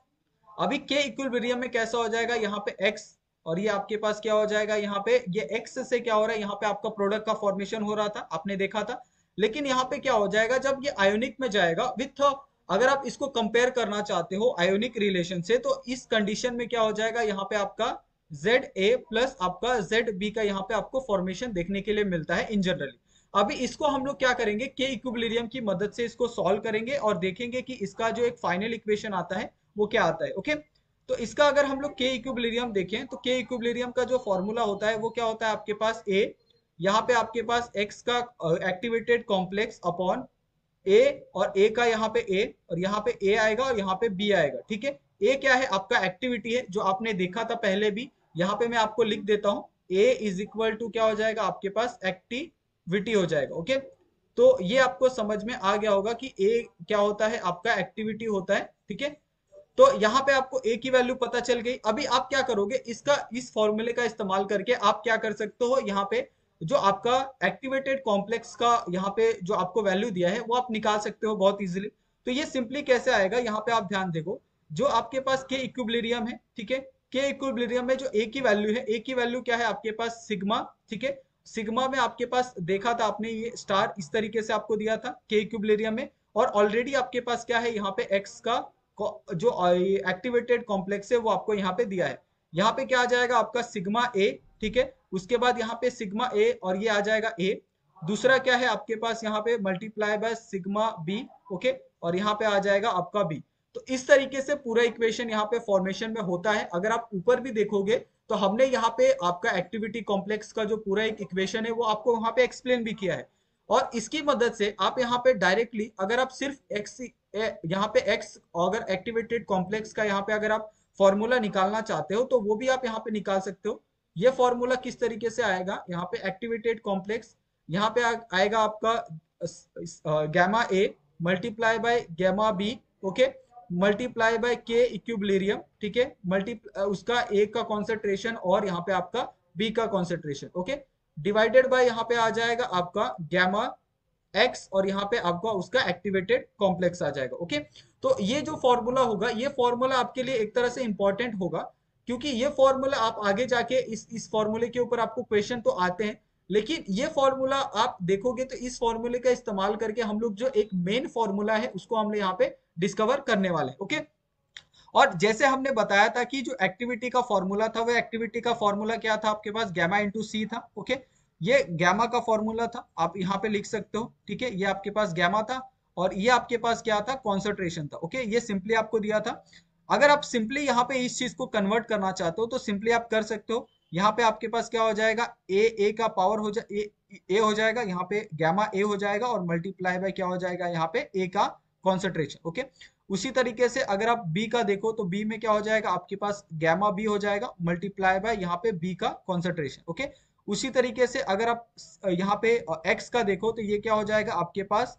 अभी के इक्विलिब्रियम में कैसा हो जाएगा, यहाँ पे x, और ये आपके पास क्या हो जाएगा, यहाँ पे ये x से क्या हो रहा है, यहाँ पे आपका प्रोडक्ट का फॉर्मेशन हो रहा था, आपने देखा था। लेकिन यहाँ पे क्या हो जाएगा, जब ये आयोनिक में जाएगा विथ, अगर आप इसको कंपेयर करना चाहते हो आयोनिक रिलेशन से, तो इस कंडीशन में क्या हो जाएगा, यहाँ पे आपका जेड ए प्लस आपका जेड बी का यहाँ पे आपको फॉर्मेशन देखने के लिए मिलता है इन जनरली। अभी इसको हम लोग क्या करेंगे, के इक्विलिब्रियम की मदद से इसको सॉल्व करेंगे और देखेंगे कि इसका जो एक फाइनल इक्वेशन आता है वो क्या आता है। ओके, तो इसका अगर हम लोग के इक्विलिब्रियम देखें तो के इक्विलिब्रियम का जो फॉर्मूला होता है वो क्या होता है, आपके पास ए, यहाँ पे आपके पास एक्स का एक्टिवेटेड कॉम्प्लेक्स अपॉन ए, और ए का यहाँ पे ए, और यहाँ पे ए आएगा और यहाँ पे बी आएगा। ठीक है, ए क्या है, आपका एक्टिविटी है, जो आपने देखा था पहले भी, यहाँ पे मैं आपको लिख देता हूँ, ए इज इक्वल टू क्या हो जाएगा, आपके पास एक्टिविटी हो जाएगा। ओके, तो ये आपको समझ में आ गया होगा कि ए क्या होता है, आपका एक्टिविटी होता है। ठीक है, तो यहाँ पे आपको ए की वैल्यू पता चल गई। अभी आप क्या करोगे, इसका इस फॉर्मूले का इस्तेमाल करके आप क्या कर सकते हो, यहाँ पे जो आपका एक्टिवेटेड कॉम्प्लेक्स का यहाँ पे जो आपको वैल्यू दिया है वो आप निकाल सकते हो बहुत इजीली। तो ये सिंपली कैसे आएगा, यहाँ पे आप ध्यान देखो, जो आपके पास के इक्विलिब्रियम है, ठीक है, के इक्विलिब्रियम में जो ए की वैल्यू है, ए की वैल्यू क्या है आपके पास, सिग्मा। ठीक है, सिग्मा में आपके पास देखा था आपने, ये स्टार इस तरीके से आपको दिया था के इक्विलिब्रियम में, और ऑलरेडी आपके पास क्या है, यहाँ पे एक्स का जो एक्टिवेटेड कॉम्प्लेक्स है वो आपको यहाँ पे दिया है। यहाँ पे क्या आ जाएगा, आपका सिग्मा ए। ठीक है, उसके बाद यहाँ पे सिग्मा ए और ये आ जाएगा ए। दूसरा क्या है आपके पास, यहाँ पे multiply by sigma B. Okay, और यहाँ पे आ जाएगा आपका बी। तो इस तरीके से पूरा इक्वेशन यहाँ पे फॉर्मेशन में होता है। अगर आप ऊपर भी देखोगे तो हमने यहाँ पे आपका एक्टिविटी कॉम्प्लेक्स का जो पूरा एक इक्वेशन है वो आपको वहां पे एक्सप्लेन भी किया है, और इसकी मदद से आप यहाँ पे डायरेक्टली अगर आप सिर्फ एक्स, यहाँ पे एक्स अगर एक्टिवेटेड कॉम्प्लेक्स का यहाँ पे अगर आप फॉर्मूला निकालना चाहते हो तो वो भी आप यहाँ पे निकाल सकते हो। ये फॉर्मूला किस तरीके से आएगा, यहाँ पे एक्टिवेटेड कॉम्प्लेक्स, यहाँ पे आएगा आपका gamma A multiply by gamma B. Okay, multiply by K equilibrium. ठीक है, मल्टी उसका ए का कॉन्सेंट्रेशन और यहाँ पे आपका बी का कॉन्सेंट्रेशन। ओके, डिवाइडेड बाय यहाँ पे आ जाएगा आपका गैमा एक्स, और यहाँ पे आपका उसका एक्टिवेटेड कॉम्प्लेक्स आ जाएगा। ओके, तो ये जो फॉर्मूला होगा, ये फॉर्मूला आपके लिए एक तरह से इंपॉर्टेंट होगा, क्योंकि ये फॉर्मूला आप आगे जाके इस फॉर्मूले के ऊपर आपको क्वेश्चन तो आते हैं, लेकिन ये फॉर्मूला आप देखोगे तो इस फॉर्मूले का इस्तेमाल करके हम लोग जो एक मेन फॉर्मूला है उसको हम यहाँ पे डिस्कवर करने वाले। ओके, और जैसे हमने बताया था कि जो एक्टिविटी का फॉर्मूला था, वो एक्टिविटी का फॉर्मूला क्या था, आपके पास गैमा इंटू सी था। ओके, ये गैमा का फॉर्मूला था, आप यहाँ पे लिख सकते हो। ठीक है, ये आपके पास गैमा था और ये आपके पास क्या था, कॉन्सेंट्रेशन था। ओके, ये सिंपली आपको दिया था। अगर आप सिंपली यहाँ पे इस चीज को कन्वर्ट करना चाहते हो तो सिंपली आप कर सकते हो, यहाँ पे आपके पास क्या हो जाएगा, ए का पावर हो जा ए हो जाएगा, यहाँ पे गैमा ए हो जाएगा और मल्टीप्लाई बाय क्या हो जाएगा, यहाँ पे ए का कॉन्सेंट्रेशन। ओके, उसी तरीके से अगर आप बी का देखो तो बी में क्या हो जाएगा, आपके पास गैमा बी हो जाएगा मल्टीप्लाई बाय यहाँ पे बी का कॉन्सेंट्रेशन। ओके, उसी तरीके से अगर आप यहाँ पे एक्स का देखो तो ये क्या हो जाएगा, आपके पास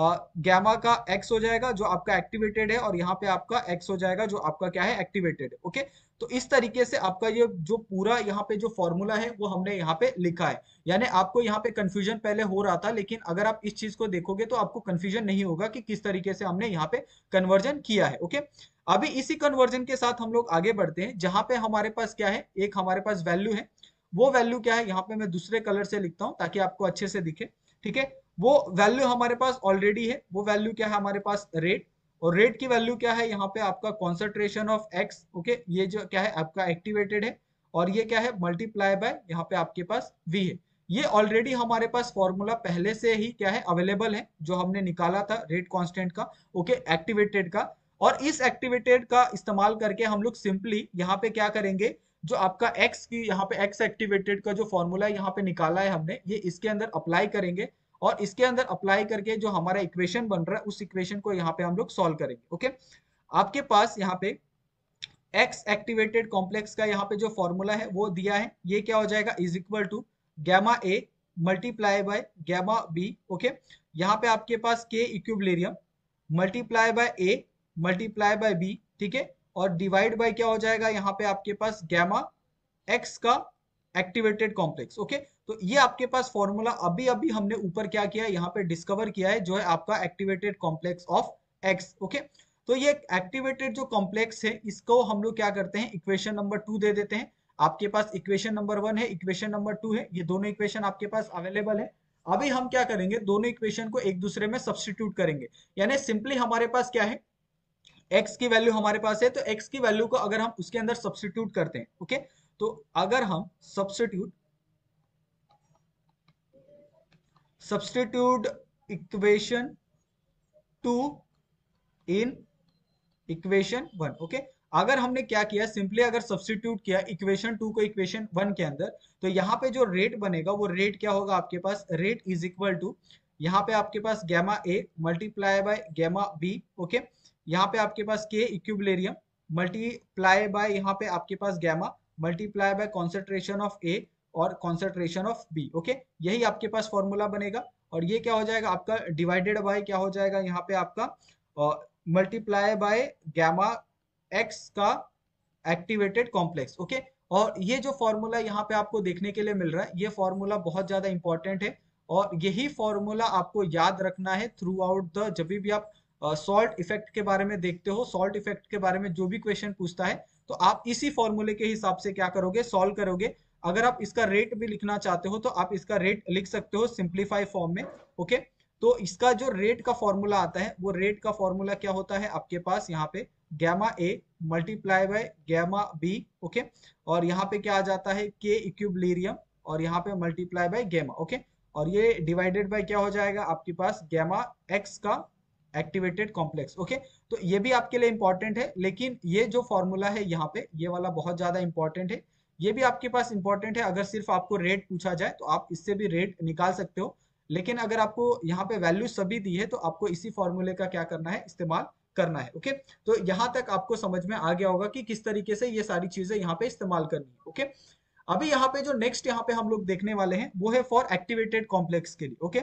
गैमा का एक्स हो जाएगा जो आपका एक्टिवेटेड है, और यहाँ पे आपका एक्स हो जाएगा जो आपका क्या है, एक्टिवेटेड है। ओके, तो इस तरीके से आपका ये जो पूरा यहाँ पे जो फॉर्मूला है वो हमने यहाँ पे लिखा है। यानी आपको यहाँ पे कंफ्यूजन पहले हो रहा था, लेकिन अगर आप इस चीज को देखोगे तो आपको कंफ्यूजन नहीं होगा कि किस तरीके से हमने यहाँ पे कन्वर्जन किया है। ओके, अभी इसी कन्वर्जन के साथ हम लोग आगे बढ़ते हैं, जहां पे हमारे पास क्या है, एक हमारे पास वैल्यू है। वो वैल्यू क्या है, यहाँ पे मैं दूसरे कलर से लिखता हूँ ताकि आपको अच्छे से दिखे। ठीक है, वो वैल्यू हमारे पास ऑलरेडी है। वो वैल्यू क्या है हमारे पास, रेट। और रेट की वैल्यू क्या है, यहाँ पे आपका कॉन्सेंट्रेशन ऑफ एक्स। ओके, ये जो क्या है आपका एक्टिवेटेड है, और ये क्या है मल्टीप्लाई बाय यहाँ पे आपके पास वी है। ये ऑलरेडी हमारे पास फॉर्मूला पहले से ही क्या है अवेलेबल है, जो हमने निकाला था रेट कांस्टेंट का। ओके, एक्टिवेटेड का। और इस एक्टिवेटेड का इस्तेमाल करके हम लोग सिंपली यहाँ पे क्या करेंगे, जो आपका एक्स की यहाँ पे एक्स एक्टिवेटेड का जो फॉर्मूला यहाँ पे निकाला है हमने, ये इसके अंदर अप्लाई करेंगे। और इसके अंदर अप्लाई करके जो हमारा इक्वेशन बन रहा है उस इक्वेशन को यहाँ पे हम लोग सॉल्व करेंगे। ओके, आपके पास यहाँ पे एक्स एक्टिवेटेड कॉम्प्लेक्स का यहाँ पे जो फॉर्मूला है वो दिया है, ये क्या हो जाएगा, is equal to gamma A multiply by gamma B. Okay, यहाँ पे आपके पास K equilibrium multiply by A multiply by B. ठीक है, और डिवाइड बाय क्या हो जाएगा, यहाँ पे आपके पास गैमा एक्स का एक्टिवेटेड कॉम्प्लेक्स। ओके, तो ये आपके पास फॉर्मूला अभी अभी हमने ऊपर क्या किया है, यहाँ पे डिस्कवर किया है, जो है आपका activated complex of X. Okay, तो ये एक्टिवेटेड जो कॉम्प्लेक्स है इसको हम लोग क्या करते हैं, इक्वेशन नंबर 2 दे देते हैं। आपके पास इक्वेशन नंबर 1 है, इक्वेशन नंबर 2 है, ये दोनों इक्वेशन आपके पास अवेलेबल है। अभी हम क्या करेंगे, दोनों इक्वेशन को एक दूसरे में सब्स्टिट्यूट करेंगे। यानी सिंपली हमारे पास क्या है, x की वैल्यू हमारे पास है, तो x की वैल्यू को अगर हम उसके अंदर सब्स्टिट्यूट करते हैं। ओके, तो अगर हम substitute equation 2 in equation 1। Okay, अगर हमने क्या किया, सिंपली अगर सब्स्टिट्यूट किया इक्वेशन 2 को इक्वेशन 1 के अंदर, तो यहाँ पे जो रेट बनेगा वो रेट क्या होगा, आपके पास रेट इज इक्वल टू, यहाँ पे आपके पास gamma A multiply by gamma B. Okay, यहाँ पे आपके पास के इक्विलिब्रियम मल्टीप्लाई बाय यहाँ पे आपके पास gamma multiply by concentration of A और कॉन्सेंट्रेशन ऑफ बी। ओके, यही आपके पास फॉर्मूला बनेगा। और ये क्या हो जाएगा आपका, डिवाइडेड बाय क्या हो जाएगा, यहाँ पे आपका मल्टीप्लाई बाय गैमा एक्स का एक्टिवेटेड कॉम्प्लेक्स। ओके, और ये जो फॉर्मूला यहाँ पे आपको देखने के लिए मिल रहा है, ये फॉर्मूला बहुत ज्यादा इंपॉर्टेंट है। और यही फॉर्मूला आपको याद रखना है थ्रू आउट द, जब भी आप सॉल्ट इफेक्ट के बारे में देखते हो, सॉल्ट इफेक्ट के बारे में जो भी क्वेश्चन पूछता है, तो आप इसी फॉर्मूले के हिसाब से क्या करोगे, सॉल्व करोगे। अगर आप इसका रेट भी लिखना चाहते हो तो आप इसका रेट लिख सकते हो सिंप्लीफाई फॉर्म में। ओके, तो इसका जो रेट का फॉर्मूला आता है, वो रेट का फॉर्मूला क्या होता है आपके पास, यहाँ पे gamma A multiply by gamma B. Okay, और यहाँ पे क्या आ जाता है, के इक्विलिब्रियम, और यहाँ पे मल्टीप्लाई बाय गैमा। ओके, और ये डिवाइडेड बाय क्या हो जाएगा आपके पास, गैमा एक्स का एक्टिवेटेड कॉम्प्लेक्स। ओके, तो ये भी आपके लिए इंपॉर्टेंट है, लेकिन ये जो फॉर्मूला है यहाँ पे, ये वाला बहुत ज्यादा इंपॉर्टेंट है। ये भी आपके पास इंपॉर्टेंट है, अगर सिर्फ आपको रेट पूछा जाए तो आप इससे भी रेट निकाल सकते हो। लेकिन अगर आपको यहाँ पे वैल्यू सभी दी है तो आपको इसी फॉर्मूले का क्या करना है, इस्तेमाल करना है। ओके, तो यहाँ तक आपको समझ में आ गया होगा कि किस तरीके से ये सारी चीजें यहाँ पे इस्तेमाल करनी है। ओके, अभी यहाँ पे जो नेक्स्ट यहाँ पे हम लोग देखने वाले हैं वो है फॉर एक्टिवेटेड कॉम्प्लेक्स के लिए। ओके,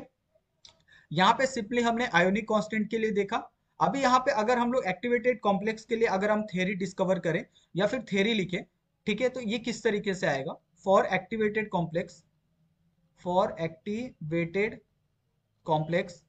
यहाँ पे सिंपली हमने आयोनिक कांस्टेंट के लिए देखा। अभी यहाँ पे अगर हम लोग एक्टिवेटेड कॉम्प्लेक्स के लिए अगर हम थ्योरी डिस्कवर करें या फिर थ्योरी लिखें, ठीक है, तो ये किस तरीके से आएगा, for activated complex, for activated complex.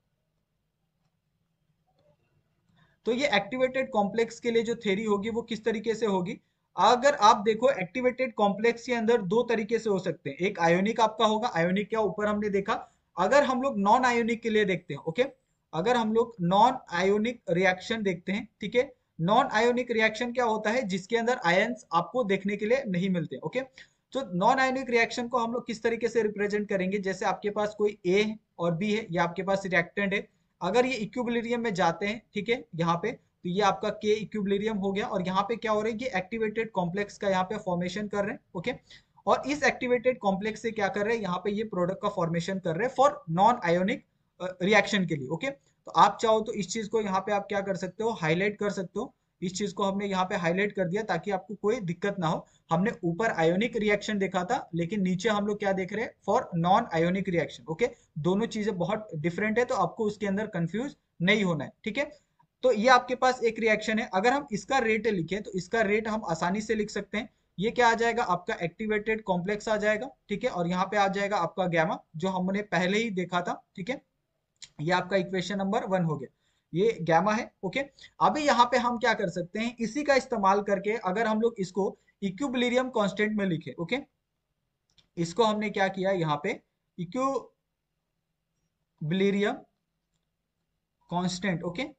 तो ये एक्टिवेटेड कॉम्प्लेक्स के लिए जो थ्योरी होगी वो किस तरीके से होगी, अगर आप देखो एक्टिवेटेड कॉम्प्लेक्स के अंदर दो तरीके से हो सकते हैं। एक आयोनिक आपका होगा, आयोनिक क्या ऊपर हमने देखा। अगर हम लोग नॉन आयोनिक के लिए देखते हैं, ओके, अगर हम लोग नॉन आयोनिक रिएक्शन देखते हैं, ठीक है, नॉन आयोनिक रिएक्शन क्या होता है, जिसके अंदर आयंस आपको देखने के लिए नहीं मिलते। ओके, तो नॉन आयोनिक रिएक्शन को हम लोग किस तरीके से रिप्रेजेंट करेंगे, जैसे आपके पास कोई ए और बी है, ये आपके पास रिएक्टेंट है। अगर ये इक्विलिब्रियम में जाते हैं, ठीक है, यहाँ पे, तो ये आपका के इक्विलिब्रियम हो गया, और यहाँ पे क्या हो रहा है, ये एक्टिवेटेड कॉम्प्लेक्स का यहाँ पे फॉर्मेशन कर रहे हैं। ओके, और इस एक्टिवेटेड कॉम्प्लेक्स से क्या कर रहे हैं, यहाँ पे ये प्रोडक्ट का फॉर्मेशन कर रहे हैं फॉर नॉन आयोनिक रिएक्शन के लिए। ओके, तो आप चाहो तो इस चीज को यहाँ पे आप क्या कर सकते हो, हाईलाइट कर सकते हो। इस चीज को हमने यहाँ पे हाईलाइट कर दिया ताकि आपको कोई दिक्कत ना हो। हमने ऊपर आयोनिक रिएक्शन देखा था, लेकिन नीचे हम लोग क्या देख रहे हैं, for non ionic reaction. Okay, दोनों चीजें बहुत डिफरेंट है, तो आपको उसके अंदर कंफ्यूज नहीं होना है, ठीक है। तो ये आपके पास एक रिएक्शन है। अगर हम इसका रेट लिखें तो इसका रेट हम आसानी से लिख सकते हैं। ये क्या आ जाएगा, आपका एक्टिवेटेड कॉम्प्लेक्स आ जाएगा, ठीक है, और यहाँ पे आ जाएगा आपका गैमा जो हमने पहले ही देखा था, ठीक है। ये आपका इक्वेशन नंबर 1 हो गया, ये गैमा है। ओके, अभी यहाँ पे हम क्या कर सकते हैं, इसी का इस्तेमाल करके अगर हम लोग इसको इक्विलिब्रियम कांस्टेंट में लिखे, ओके, इसको हमने क्या किया यहाँ पे, इक्विलिब्रियम कांस्टेंट। ओके,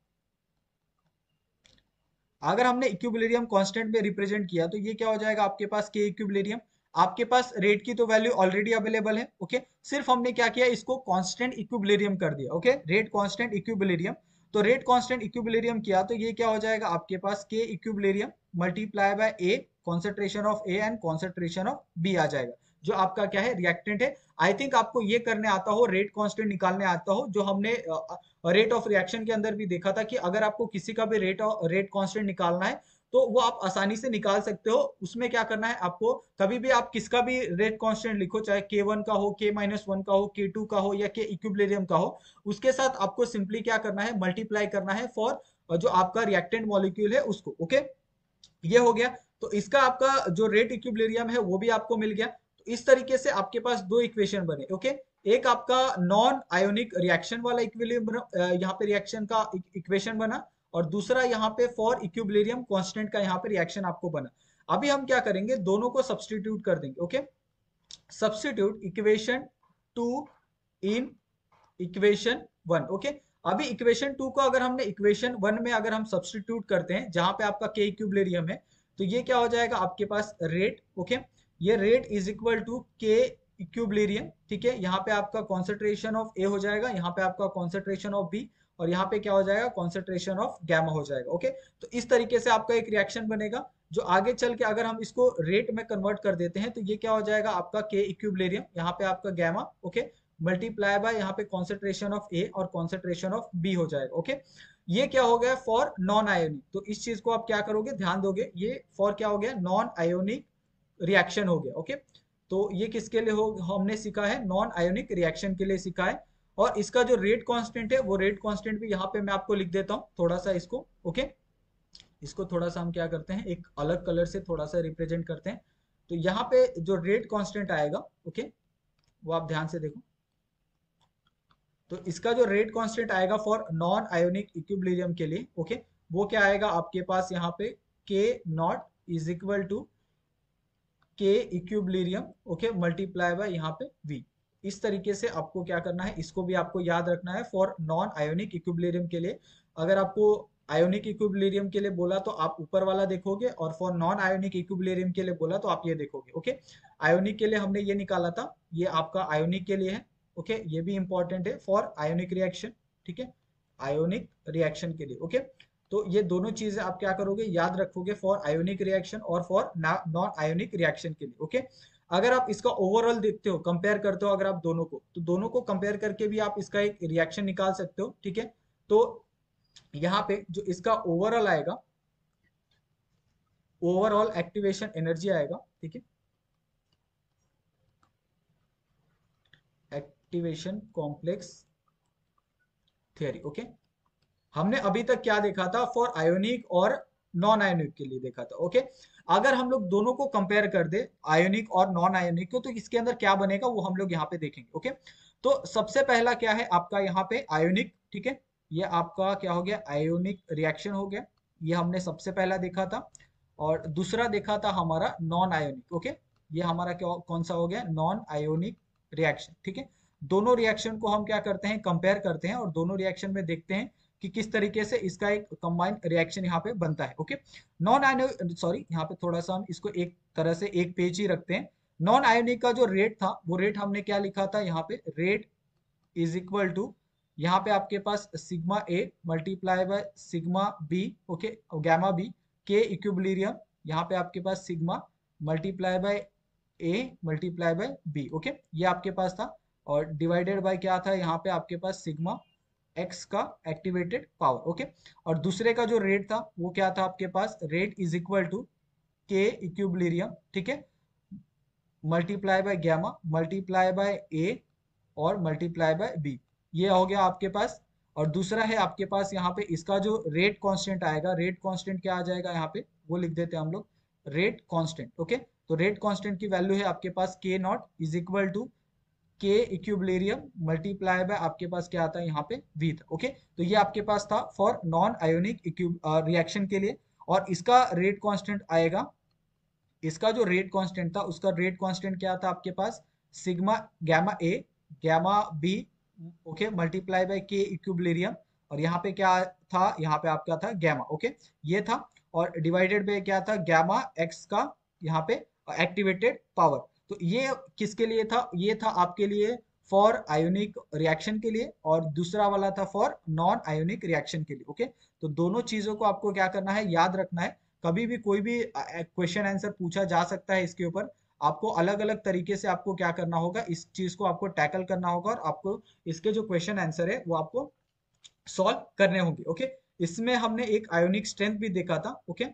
अगर हमने इक्विलिब्रियम कांस्टेंट में रिप्रेजेंट किया तो ये क्या हो जाएगा आपके पास, के इक्विलिब्रियम। आपके पास रेट की तो वैल्यू ऑलरेडी अवेलेबल है। ओके, सिर्फ हमने क्या किया, इसको कांस्टेंट इक्विलिब्रियम कर दिया। ओके, रेट कांस्टेंट इक्विलिब्रियम, तो रेट कांस्टेंट इक्विलिब्रियम किया तो ये क्या हो जाएगा आपके पास, K equilibrium multiply by A, concentration of A and concentration of B आ जाएगा, जो आपका क्या है, रिएक्टेंट है। आई थिंक आपको ये करने आता हो, रेट कांस्टेंट निकालने आता हो, जो हमने रेट ऑफ रिएक्शन के अंदर भी देखा था कि अगर आपको किसी का भी रेट कांस्टेंट निकालना है तो वो आप आसानी से निकाल सकते हो। उसमें क्या करना है आपको, कभी भी आप किसका भी रेट कांस्टेंट लिखो, चाहे K1 का हो, K-1 का हो, K2 का हो या K इक्विलिब्रियम का हो, उसके साथ आपको सिंपली क्या करना है, मल्टीप्लाई करना है फॉर जो आपका रिएक्टेंट मॉलिक्यूल है उसको। ओके, ये हो गया। तो इसका आपका जो रेट इक्विलिब्रियम है वो भी आपको मिल गया। तो इस तरीके से आपके पास दो इक्वेशन बने। ओके, एक आपका नॉन आयोनिक रिएक्शन वाला इक्विलिब्रियम, यहाँ पे रिएक्शन का इक्वेशन बना, और दूसरा यहाँ पे फॉर इक्विलिब्रियम कांस्टेंट का यहाँ पे रिएक्शन आपको बना। अभी हम क्या करेंगे, दोनों को सब्स्टिट्यूट कर देंगे। Okay, substitute equation 2 in equation 1। Okay, अभी इक्वेशन 2 को अगर हमने इक्वेशन 1 में अगर हम सब्स्टिट्यूट करते हैं, जहां पे आपका के इक्विलिब्रियम है, तो ये क्या हो जाएगा आपके पास, रेट। ओके, ये rate is equal to K equilibrium, ठीक है। यहाँ पे आपका कॉन्सेंट्रेशन ऑफ ए हो जाएगा, यहाँ पे आपका कॉन्सेंट्रेशन ऑफ बी, और यहाँ पे क्या हो जाएगा, कॉन्सेंट्रेशन ऑफ गैमा हो जाएगा। ओके, तो इस तरीके से आपका एक रिएक्शन बनेगा, जो आगे चल के अगर हम इसको रेट में कन्वर्ट कर देते हैं तो ये क्या हो जाएगा आपका के इक्विलिब्रियम, यहाँ पे आपका गैमा, ओके, मल्टीप्लाई बाय यहाँ पे कॉन्सेंट्रेशन ऑफ ए और कॉन्सेंट्रेशन ऑफ बी हो जाएगा। ओके, ये क्या हो गया, फॉर नॉन आयोनिक। तो इस चीज को आप क्या करोगे, ध्यान दोगे, ये फॉर क्या हो गया, नॉन आयोनिक रिएक्शन हो गया। ओके, तो ये किसके लिए हो, हमने सीखा है, नॉन आयोनिक रिएक्शन के लिए सीखा है। और इसका जो रेट कांस्टेंट है, वो रेट कांस्टेंट भी यहाँ पे मैं आपको लिख देता हूँ थोड़ा सा इसको। ओके, इसको थोड़ा सा हम क्या करते हैं, एक अलग कलर से थोड़ा सा रिप्रेजेंट करते हैं। तो यहाँ पे जो रेट कांस्टेंट आएगा, ओके, वो आप ध्यान से देखो। तो इसका जो रेट कांस्टेंट आएगा फॉर नॉन आयोनिक इक्विलिब्रियम के लिए, ओके, वो क्या आएगा आपके पास, यहाँ पे K not is equal to K equilibrium, okay, multiply by यहाँ पे वी। इस तरीके से आपको क्या करना है, इसको भी आपको याद रखना है फॉर नॉन आयोनिक इक्विलिब्रियम के लिए। अगर आपको आयोनिक इक्विलिब्रियम के लिए बोला तो आप ऊपर वाला देखोगे, और फॉर नॉन आयोनिक इक्विलिब्रियम के लिए बोला तो आप ये देखोगे। ओके, आयोनिक के लिए हमने ये निकाला था, ये आपका आयोनिक के लिए है। ओके, ये भी इंपॉर्टेंट है फॉर आयोनिक रिएक्शन, ठीक है, आयोनिक रिएक्शन के लिए। ओके, तो ये दोनों चीजें आप क्या करोगे, याद रखोगे फॉर आयोनिक रिएक्शन और फॉर नॉन आयोनिक रिएक्शन के लिए। ओके, अगर आप इसका ओवरऑल देखते हो, कंपेयर करते हो अगर आप दोनों को, तो दोनों को कंपेयर करके भी आप इसका एक रिएक्शन निकाल सकते हो, ठीक है। तो यहाँ पे जो इसका ओवरऑल आएगा, ओवरऑल एक्टिवेशन एनर्जी आएगा, ठीक है, एक्टिवेशन कॉम्प्लेक्स थियरी। ओके, हमने अभी तक क्या देखा था, फॉर आयोनिक और नॉन आयोनिक के लिए देखा था। ओके, अगर हम लोग दोनों को कंपेयर कर दे, आयोनिक और नॉन आयोनिक को, तो इसके अंदर क्या बनेगा वो हम लोग यहाँ पे देखेंगे। ओके, तो सबसे पहला क्या है आपका यहाँ पे आयोनिक, ठीक है, ये आपका क्या हो गया, आयोनिक रिएक्शन हो गया, ये हमने सबसे पहला देखा था। और दूसरा देखा था हमारा नॉन आयोनिक। ओके, ये हमारा क्या, कौन सा हो गया, नॉन आयोनिक रिएक्शन, ठीक है। दोनों रिएक्शन को हम क्या करते हैं, कंपेयर करते हैं, और दोनों रिएक्शन में देखते हैं कि किस तरीके से इसका एक कंबाइंड रिएक्शन यहाँ पे बनता है। ओके, नॉन आयोनिक, सॉरी, यहाँ पे थोड़ा सा हम इसको एक तरह से एक पेज ही रखते हैं। नॉन आयोनिक का जो रेट था, वो रेट हमने क्या लिखा था, यहाँ पे रेट इज इक्वल टू, यहाँ पे आपके पास sigma A multiply by sigma B, okay, gamma B, K equilibrium, यहाँ पे आपके पास sigma multiply by A multiply by B. Okay, ये आपके पास था। और डिवाइडेड बाय क्या था यहाँ पे आपके पास सिग्मा एक्स का एक्टिवेटेड पावर। ओके, और दूसरे का जो रेट था वो क्या था आपके पास, rate is equal to K equilibrium, ठीक है, multiply by gamma multiply by A और मल्टीप्लाई बाय बी। ये हो गया आपके पास। और दूसरा है आपके पास यहाँ पे इसका जो रेट कांस्टेंट आएगा, रेट कांस्टेंट क्या आ जाएगा यहाँ पे, वो लिख देते हैं हम लोग, रेट कांस्टेंट। ओके, तो रेट कांस्टेंट की वैल्यू है आपके पास K not is equal to K equilibrium multiply by आपके पास क्या आता है यहाँ पे वी था। ओके, तो ये आपके पास था फॉर नॉन आयोनिक रिएक्शन के लिए। और इसका रेट कांस्टेंट आएगा, इसका जो रेट कांस्टेंट था उसका रेट कांस्टेंट क्या था आपके पास, sigma gamma A gamma B, okay, multiply by K equilibrium. और यहाँ पे क्या था, यहाँ पे आपका था गैमा। ओके, ये था। और डिवाइडेड बाय क्या था, गैमा एक्स का यहाँ पे एक्टिवेटेड पावर। तो ये किसके लिए था, ये था आपके लिए फॉर आयोनिक रिएक्शन के लिए, और दूसरा वाला था फॉर नॉन आयोनिक रिएक्शन के लिए। ओके, तो दोनों चीजों को आपको क्या करना है, याद रखना है। कभी भी कोई भी क्वेश्चन आंसर पूछा जा सकता है इसके ऊपर, आपको अलग अलग तरीके से आपको क्या करना होगा, इस चीज को आपको टैकल करना होगा, और आपको इसके जो क्वेश्चन आंसर है वो आपको सॉल्व करने होंगे। ओके, इसमें हमने एक आयोनिक स्ट्रेंथ भी देखा था। ओके,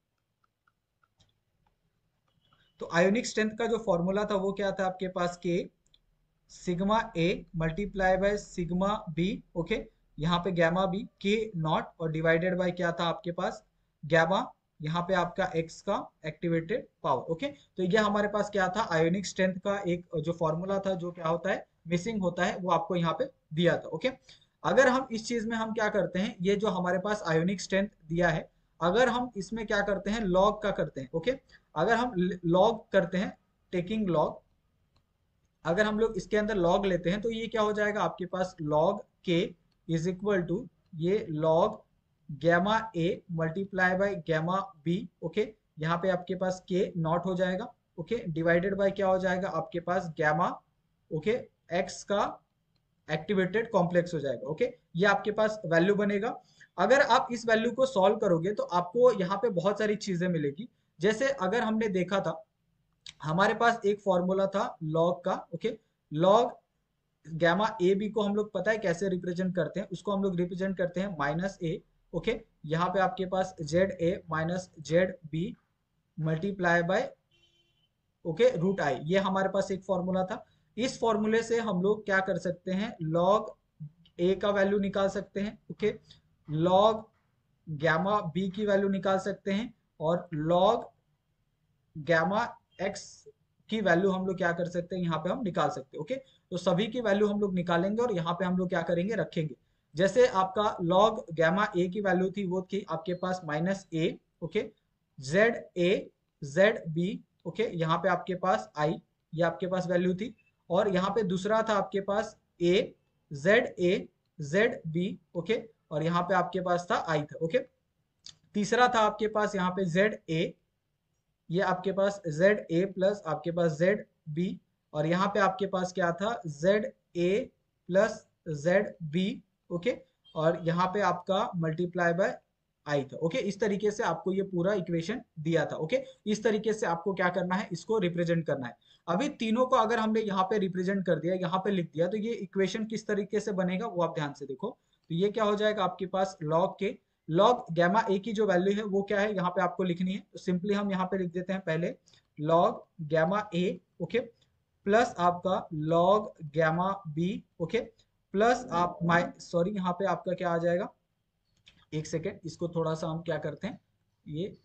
तो आयोनिक स्ट्रेंथ का जो फॉर्मूला था वो क्या था आपके पास, K sigma A multiply by sigma B. Okay, यहाँ पे गैमा बी के नॉट, और डिवाइडेड बाय क्या था आपके पास, गैमा यहाँ पे आपका एक्स का एक्टिवेटेड पावर। ओके, तो ये हमारे पास क्या था, आयोनिक स्ट्रेंथ का एक जो फॉर्मूला था, जो क्या होता है, मिसिंग होता है, वो आपको यहाँ पे दिया था। ओके, अगर हम इस चीज में हम क्या करते हैं, ये जो हमारे पास आयोनिक स्ट्रेंथ दिया है, अगर हम इसमें क्या करते हैं, लॉग का करते हैं। ओके, अगर हम लॉग करते हैं, टेकिंग लॉग, अगर हम लोग इसके अंदर लॉग लेते हैं तो ये क्या हो जाएगा आपके पास, log K is equal to ये log gamma A multiply by gamma B. Okay, यहाँ पे आपके पास के नॉट हो जाएगा। ओके, डिवाइडेड बाय क्या हो जाएगा आपके पास, गैमा, ओके, एक्स का एक्टिवेटेड कॉम्प्लेक्स हो जाएगा। ओके, ये आपके पास वैल्यू बनेगा। अगर आप इस वैल्यू को सॉल्व करोगे तो आपको यहाँ पे बहुत सारी चीजें मिलेगी। जैसे अगर हमने देखा था, हमारे पास एक फॉर्मूला था लॉग का। Okay, log gamma A B को हम लोग पता है कैसे रिप्रेजेंट करते हैं, उसको हम लोग रिप्रेजेंट करते हैं माइनस ए। ओके, यहाँ पे आपके पास Z A minus Z B multiply by, okay, root I. ये हमारे पास एक फॉर्मूला था। इस फॉर्मूले से हम लोग क्या कर सकते हैं, लॉग ए का वैल्यू निकाल सकते हैं। ओके, लॉग गैमा बी की वैल्यू निकाल सकते हैं, और लॉग गैमा एक्स की वैल्यू हम लोग क्या कर सकते हैं, यहाँ पे हम निकाल सकते हैं। ओके, तो सभी की वैल्यू हम लोग निकालेंगे और यहाँ पे हम लोग क्या करेंगे, रखेंगे। जैसे आपका लॉग गैमा ए की वैल्यू थी, वो थी आपके पास minus A. Okay, Z A Z B, okay, यहाँ पे आपके पास आई, ये आपके पास वैल्यू थी। और यहाँ पे दूसरा था आपके पास ए जेड बी, ओके, और यहाँ पे आपके पास था आई था। ओके, तीसरा था आपके पास यहाँ पे जेड ए, ये आपके पास जेड ए प्लस आपके पास जेड बी, और यहाँ पे आपके पास क्या था, Z A plus Z B. Okay, और यहाँ पे आपका मल्टीप्लाई बाय आई था। ओके, इस तरीके से आपको ये पूरा इक्वेशन दिया था। ओके, इस तरीके से आपको क्या करना है, इसको रिप्रेजेंट करना है। अभी तीनों को अगर हमने यहाँ पे रिप्रेजेंट कर दिया, यहाँ पे लिख दिया, तो ये इक्वेशन किस तरीके से बनेगा वो आप ध्यान से देखो। तो ये क्या हो जाएगा आपके पास, log K log gamma A की जो वैल्यू है वो क्या है, यहाँ पे आपको लिखनी है। तो सिंपली हम यहाँ पे लिख देते हैं पहले log gamma A, okay, plus आपका log gamma B. Okay, plus आप माइ सॉरी यहाँ पे आपका क्या आ जाएगा, एक सेकेंड, इसको थोड़ा सा हम क्या करते हैं, ये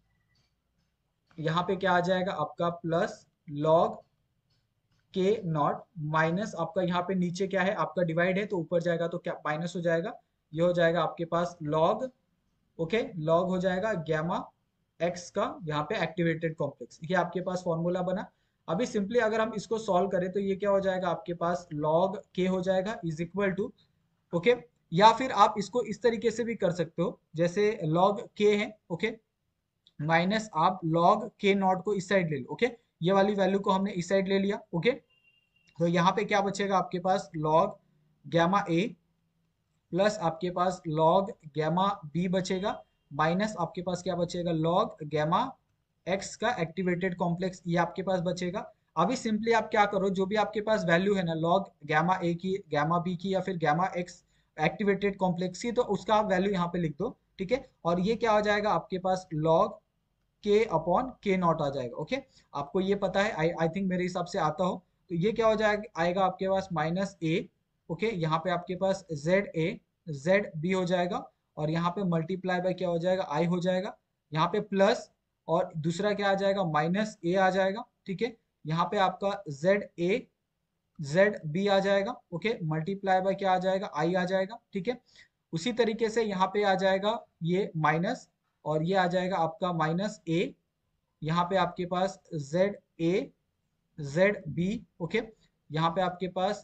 यहाँ पे क्या आ जाएगा आपका, plus log K not minus आपका यहाँ पे नीचे क्या है आपका डिवाइड है, तो ऊपर जाएगा तो क्या माइनस हो जाएगा, ये हो जाएगा आपके पास लॉग, ओके, लॉग हो जाएगा गैमा एक्स का यहाँ पे एक्टिवेटेड कॉम्प्लेक्स। ये आपके पास फॉर्मूला बना। अभी सिंपली अगर हम इसको सॉल्व करें तो ये क्या हो जाएगा आपके पास, लॉग के हो जाएगा इज इक्वल टू, ओके, या फिर आप इसको इस तरीके से भी कर सकते हो, जैसे लॉग के है, ओके, माइनस आप लॉग के नॉट को इस साइड ले लो। ओके, ये वाली वैल्यू को हमने इस साइड ले लिया। ओके, तो यहाँ पे क्या बचेगा आपके पास, लॉग गैमा ए प्लस आपके पास लॉग गैमा बी बचेगा, माइनस आपके पास क्या बचेगा, लॉग गैमा एक्स का एक्टिवेटेड कॉम्प्लेक्स, ये आपके पास बचेगा। अभी सिंपली आप क्या करो, जो भी आपके पास वैल्यू है ना लॉग गैमा ए की, गैमा बी की, या फिर गैमा एक्स एक्टिवेटेड कॉम्प्लेक्स की, तो उसका आप वैल्यू यहाँ पे लिख दो, ठीक है। और ये क्या हो जाएगा आपके पास, log K upon K not आ जाएगा, ओके। आपको ये पता है, आई आई थिंक मेरे हिसाब से आता हो। तो ये क्या हो जाएगा, आएगा आपके पास माइनस ए, ओके। यहाँ पे आपके पास जेड ए जेड बी हो जाएगा, और यहाँ पे मल्टीप्लाई बाय क्या हो जाएगा, आई हो जाएगा। यहाँ पे प्लस, और दूसरा क्या आ जाएगा, माइनस ए आ जाएगा, ठीक है। यहाँ पे आपका जेड ए जेड बी आ जाएगा, ओके। मल्टीप्लाई बाय क्या आ जाएगा, आई आ जाएगा, ठीक है। उसी तरीके से यहाँ पे आ जाएगा ये माइनस, और ये आ जाएगा आपका माइनस ए। यहाँ पे आपके पास Z A Z B, okay. यहाँ पे आपके पास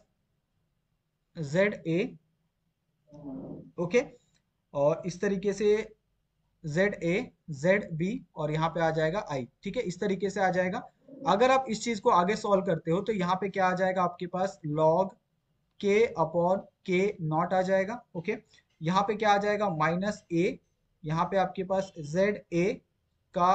जेड ए, ओके। और इस तरीके से जेड ए जेड बी, और यहाँ पे आ जाएगा आई, ठीक है। इस तरीके से आ जाएगा। अगर आप इस चीज को आगे सॉल्व करते हो तो यहाँ पे क्या आ जाएगा आपके पास, log K upon K not आ जाएगा, ओके। यहाँ पे क्या आ जाएगा, माइनस ए। यहाँ पे आपके पास जेड ए का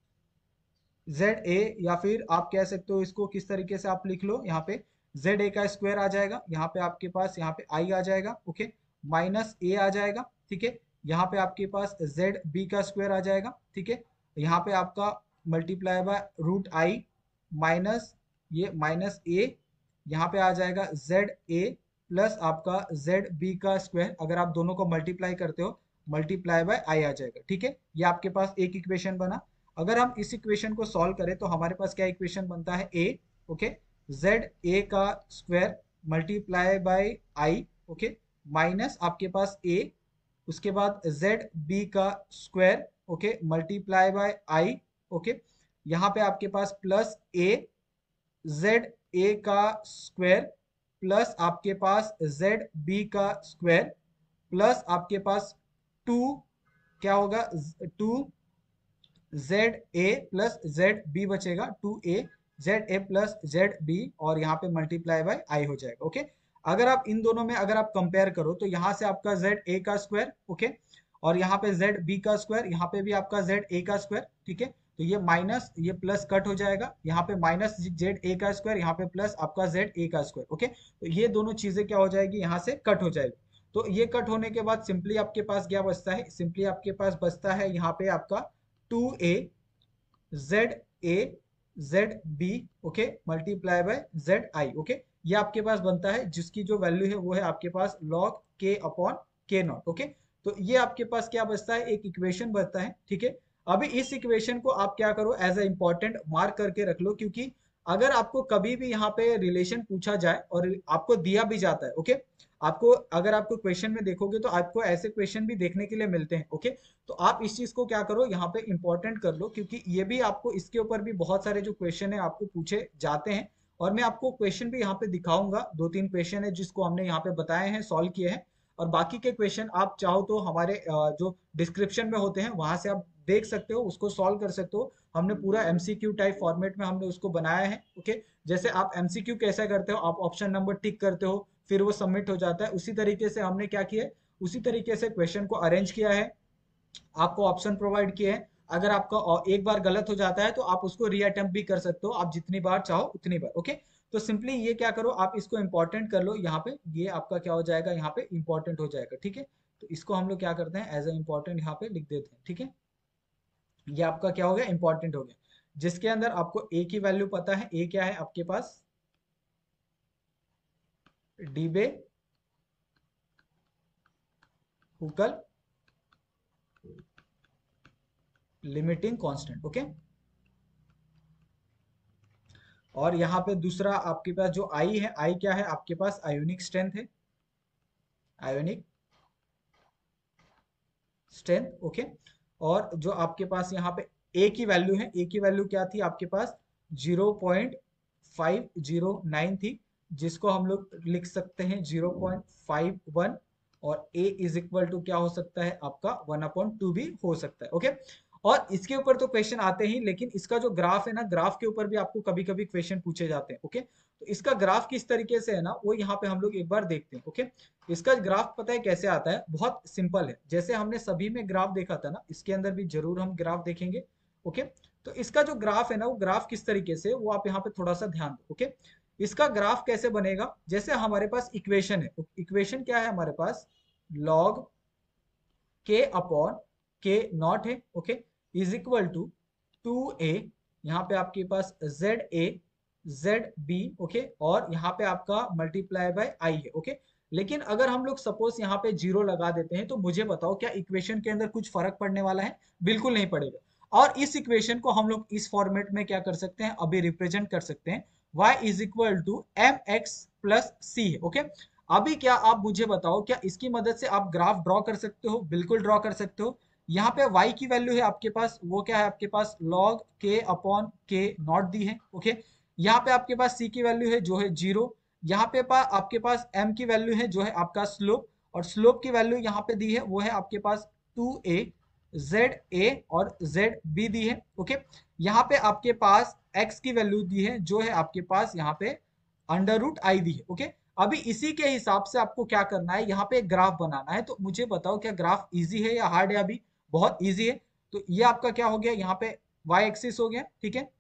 जेड ए, या फिर आप कह सकते हो इसको किस तरीके से आप लिख लो, यहाँ पे जेड ए का स्क्वायर आ जाएगा। यहाँ पे आपके पास यहाँ पे आई आ जाएगा, ओके। माइनस ए आ जाएगा, ठीक है। यहाँ पे आपके पास जेड बी का स्क्वायर आ जाएगा, ठीक है। यहाँ पे आपका multiply by root I minus ये माइनस ए। यहाँ पे आ जाएगा जेड ए प्लस आपका जेड बी का स्क्वायर, अगर आप दोनों को मल्टीप्लाई करते हो, मल्टीप्लाई बाय आई आ जाएगा, ठीक है। ये आपके पास एक इक्वेशन बना। अगर हम इस इक्वेशन को सॉल्व करें तो हमारे पास क्या इक्वेशन बनता है, ए, ओके। जेड ए का square multiply by I, okay, minus आपके पास ए, उसके बाद जेड बी का square, okay, multiply by I, okay. यहाँ पे आपके पास प्लस ए जेड ए का स्क्वायर प्लस आपके पास जेड बी का स्क्वायर प्लस आपके पास टू, क्या होगा, two Z A plus Z B बचेगा, two A Z A plus Z B, और यहाँ पे मल्टीप्लाई बाय आई हो जाएगा, ओके। अगर आप इन दोनों में अगर आप कंपेयर करो तो यहाँ से आपका जेड ए का स्क्वायर, ओके, और यहाँ पे जेड बी का स्क्वायर, यहाँ पे भी आपका जेड ए का स्क्वायर, ठीक है। तो ये माइनस ये प्लस कट हो जाएगा, यहाँ पे माइनस जेड ए का स्क्वायर, यहाँ पे प्लस आपका जेड ए का स्क्वायर, ओके। तो ये दोनों चीजें क्या हो जाएगी, यहाँ से कट हो जाएगी। तो ये कट होने के बाद सिंपली आपके पास क्या बचता है, सिंपली आपके पास बचता है यहाँ पे आपका two A Z A Z B, okay, multiply by Z I, okay. ये आपके पास बनता है, जिसकी जो वैल्यू है वो है आपके पास log K upon K not, okay. तो ये आपके पास क्या बचता है, एक इक्वेशन बचता है, ठीक है। अभी इस इक्वेशन को आप क्या करो, एज ए इंपॉर्टेंट मार्क करके रख लो, क्योंकि अगर आपको कभी भी यहाँ पे रिलेशन पूछा जाए और आपको दिया भी जाता है, ओके, आपको अगर आपको क्वेश्चन में देखोगे तो आपको ऐसे क्वेश्चन भी देखने के लिए मिलते हैं, ओके। तो आप इस चीज को क्या करो, यहाँ पे इंपॉर्टेंट कर लो, क्योंकि ये भी आपको इसके ऊपर भी बहुत सारे जो क्वेश्चन है आपको पूछे जाते हैं। और मैं आपको क्वेश्चन भी यहाँ पे दिखाऊंगा, दो तीन क्वेश्चन है जिसको हमने यहाँ पे बताए हैं, सॉल्व किए हैं। और बाकी के क्वेश्चन आप चाहो तो हमारे जो डिस्क्रिप्शन में होते हैं वहां से आप देख सकते हो, उसको सॉल्व कर सकते हो। हमने पूरा एमसीक्यू टाइप फॉर्मेट में हमने उसको बनाया है, ओके। जैसे आप एमसीक्यू कैसा करते हो, आप ऑप्शन नंबर टिक करते हो, फिर वो सबमिट हो जाता है, उसी तरीके से हमने क्या किया है, उसी तरीके से क्वेश्चन को अरेंज किया है, आपको ऑप्शन प्रोवाइड किए हैं। अगर आपका एक बार गलत हो जाता है तो आप उसको रीअटेम्प्ट भी कर सकते हो, आप जितनी बार चाहो उतनी बार, ओके। तो सिंपली ये क्या करो, आप इसको इंपॉर्टेंट कर लो यहाँ पे, ये आपका क्या हो जाएगा, यहाँ पे इंपॉर्टेंट हो जाएगा, ठीक है। तो इसको हम लोग क्या करते हैं, एज ए इंपॉर्टेंट यहाँ पे लिख देते हैं, ठीक है। ये आपका क्या हो गया, इंपॉर्टेंट हो गया, जिसके अंदर आपको ए की वैल्यू पता है। ए क्या है आपके पास, Debye Hückel limiting constant, okay. और यहाँ पे दूसरा आपके पास जो आई है, आई क्या है आपके पास, आयोनिक स्ट्रेंथ है, आयोनिक स्ट्रेंथ, ओके। और जो आपके पास यहाँ पे ए की वैल्यू है, ए की वैल्यू क्या थी आपके पास, 0.509 थी, जिसको हम लोग लिख सकते हैं 0.51। और ए इज इक्वल टू क्या हो सकता है आपका 1/2 भी हो सकता है, ओके। और इसके ऊपर तो क्वेश्चन आते ही, लेकिन इसका जो ग्राफ है ना, ग्राफ के ऊपर भी आपको कभी कभी क्वेश्चन पूछे जाते हैं, ओके। तो इसका ग्राफ किस तरीके से है ना, वो यहाँ पे हम लोग एक बार देखते हैं, ओके। इसका ग्राफ पता है कैसे आता है, बहुत सिंपल है। जैसे हमने सभी में ग्राफ देखा था ना, इसके अंदर भी जरूर हम ग्राफ देखेंगे। ओके। तो इसका जो ग्राफ है ना, वो ग्राफ किस तरीके से, वो आप यहाँ पे थोड़ा सा ध्यान दो। ओके, इसका ग्राफ कैसे बनेगा, जैसे हमारे पास इक्वेशन है, इक्वेशन क्या है हमारे पास, log K upon K not है, okay, is equal to 2a, यहाँ पे आपके पास Z A Z B, okay, और यहाँ पे आपका मल्टीप्लाई बाय आई है, ओके। लेकिन अगर हम लोग सपोज यहाँ पे जीरो लगा देते हैं, तो मुझे बताओ क्या इक्वेशन के अंदर कुछ फर्क पड़ने वाला है? बिल्कुल नहीं पड़ेगा। और इस इक्वेशन को हम लोग इस फॉर्मेट में क्या कर सकते हैं, अभी रिप्रेजेंट कर सकते हैं, y is equal to m x plus c है, ओके। अभी क्या आप मुझे बताओ, क्या इसकी मदद से आप ग्राफ ड्रॉ कर सकते हो? बिल्कुल ड्रॉ कर सकते हो। यहाँ पे y की वैल्यू है आपके पास, वो क्या है आपके पास, log k upon K not दी है, ओके। यहाँ पे आपके पास c की वैल्यू है जो है जीरो। यहाँ पे आपके पास m की वैल्यू है जो है आपका स्लोप, और स्लोप की वैल्यू यहाँ पे दी है वो है आपके पास 2a जेड ए और जेड बी दी है, ओके। यहाँ पे आपके पास x की वैल्यू दी है जो है आपके पास यहाँ पे अंडर रूट आई दी है, ओके। अभी इसी के हिसाब से आपको क्या करना है, यहाँ पे एक ग्राफ बनाना है। तो मुझे बताओ क्या ग्राफ इजी है या हार्ड है? अभी बहुत इजी है। तो ये आपका क्या हो गया, यहाँ पे y एक्सिस हो गया, ठीक है।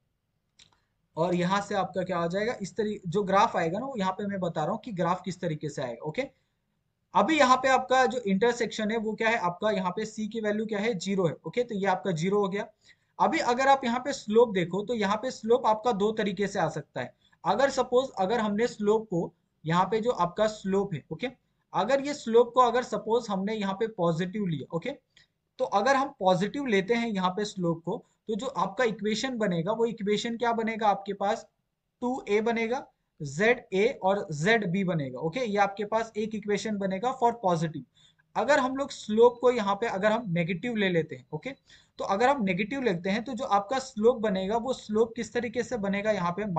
और यहाँ से आपका क्या हो जाएगा, इस तरीके जो ग्राफ आएगा ना, वो यहाँ पे मैं बता रहा हूँ कि ग्राफ किस तरीके से आएगा, ओके। अभी यहाँ पे आपका जो इंटरसेक्शन है वो क्या है आपका, यहाँ पे c की वैल्यू क्या है, जीरो है, ओके। तो ये आपका जीरो हो गया। अभी अगर आप यहाँ पे स्लोप देखो, तो यहाँ पे स्लोप आपका दो तरीके से आ सकता है। अगर सपोज अगर हमने स्लोप को, यहाँ पे जो आपका स्लोप है, ओके, अगर ये स्लोप को अगर सपोज हमने यहाँ पे पॉजिटिव लिया, ओके, तो अगर हम पॉजिटिव लेते हैं यहाँ पे स्लोप को, तो जो आपका इक्वेशन बनेगा, वो इक्वेशन क्या बनेगा आपके पास, 2a बनेगा, जेड ए और जेड बी बनेगा, ओके। ये आपके पास एक इक्वेशन बनेगा फॉर पॉजिटिव। अगर हम लोग स्लोप को यहाँ पे अगर हम नेगेटिव ले लेते हैं, ओके, तो अगर हम नेगेटिव लेते हैं तो जो आपका स्लोप बनेगा, वो स्लोप किस तरीके से बनेगा, यहाँ पे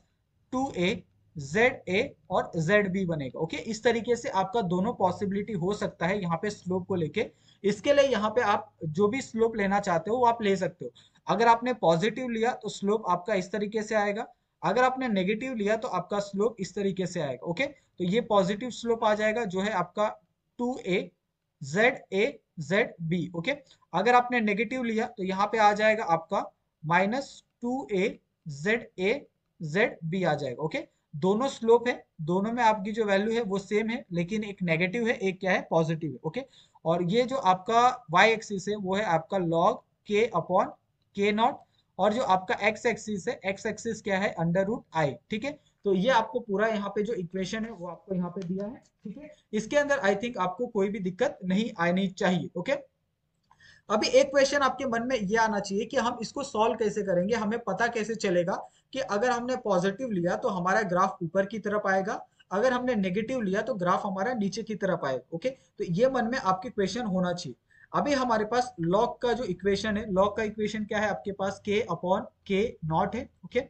-2a जेड ए और जेड बी बनेगा, ओके। इस तरीके से आपका दोनों पॉसिबिलिटी हो सकता है यहाँ पे स्लोप को लेके। इसके लिए यहाँ पे आप जो भी स्लोप लेना चाहते हो वो आप ले सकते हो। अगर आपने पॉजिटिव लिया तो स्लोप आपका इस तरीके से आएगा, अगर आपने नेगेटिव लिया तो आपका स्लोप इस तरीके से आएगा, ओके। तो ये पॉजिटिव स्लोप आ जाएगा जो है आपका 2a Z A Z B, okay. अगर आपने नेगेटिव लिया तो यहाँ पे आ जाएगा आपका -2a Z A Z B आ जाएगा, ओके। दोनों स्लोप है, दोनों में आपकी जो वैल्यू है वो सेम है, लेकिन एक नेगेटिव है, एक क्या है, पॉजिटिव है, ओके। और ये जो आपका y एक्सिस है वो है आपका log k upon K not, और जो आपका x एक्सिस है, x एक्सिस क्या है, अंडर रूट आई, ठीक है। तो ये आपको पूरा यहाँ पे जो इक्वेशन है वो आपको यहाँ पे दिया है, ठीक है। इसके अंदर आई थिंक आपको कोई भी दिक्कत नहीं आनी चाहिए, ओके। अभी एक क्वेश्चन आपके मन में ये आना चाहिए कि हम इसको सॉल्व कैसे करेंगे, हमें पता कैसे चलेगा कि अगर हमने पॉजिटिव लिया तो हमारा ग्राफ ऊपर की तरफ आएगा, अगर हमने नेगेटिव लिया तो ग्राफ हमारा नीचे की तरफ आएगा, ओके। तो ये मन में आपके क्वेश्चन होना चाहिए। अभी हमारे पास लॉग का जो इक्वेशन है, लॉग का इक्वेशन क्या है आपके पास, के अपॉन के नॉट है, ओके।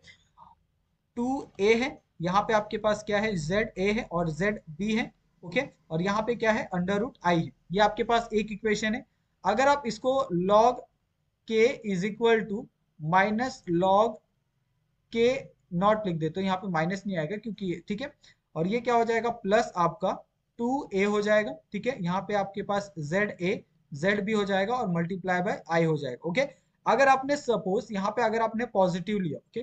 2a है, यहाँ पे आपके पास क्या है, जेड ए है और जेड बी है, ओके। और यहाँ पे क्या है, अंडर रूट आई है। ये आपके पास एक इक्वेशन है। अगर आप इसको log k is equal to minus log K not लिख दे, तो यहाँ पे माइनस नहीं आएगा क्योंकि ये, ठीक है। और ये क्या हो जाएगा, प्लस आपका 2a हो जाएगा, ठीक है। यहाँ पे आपके पास जेड ए जेड बी हो जाएगा और मल्टीप्लाई बाय आई हो जाएगा, ओके। अगर आपने सपोज यहाँ पे अगर आपने पॉजिटिव लिया, ओके,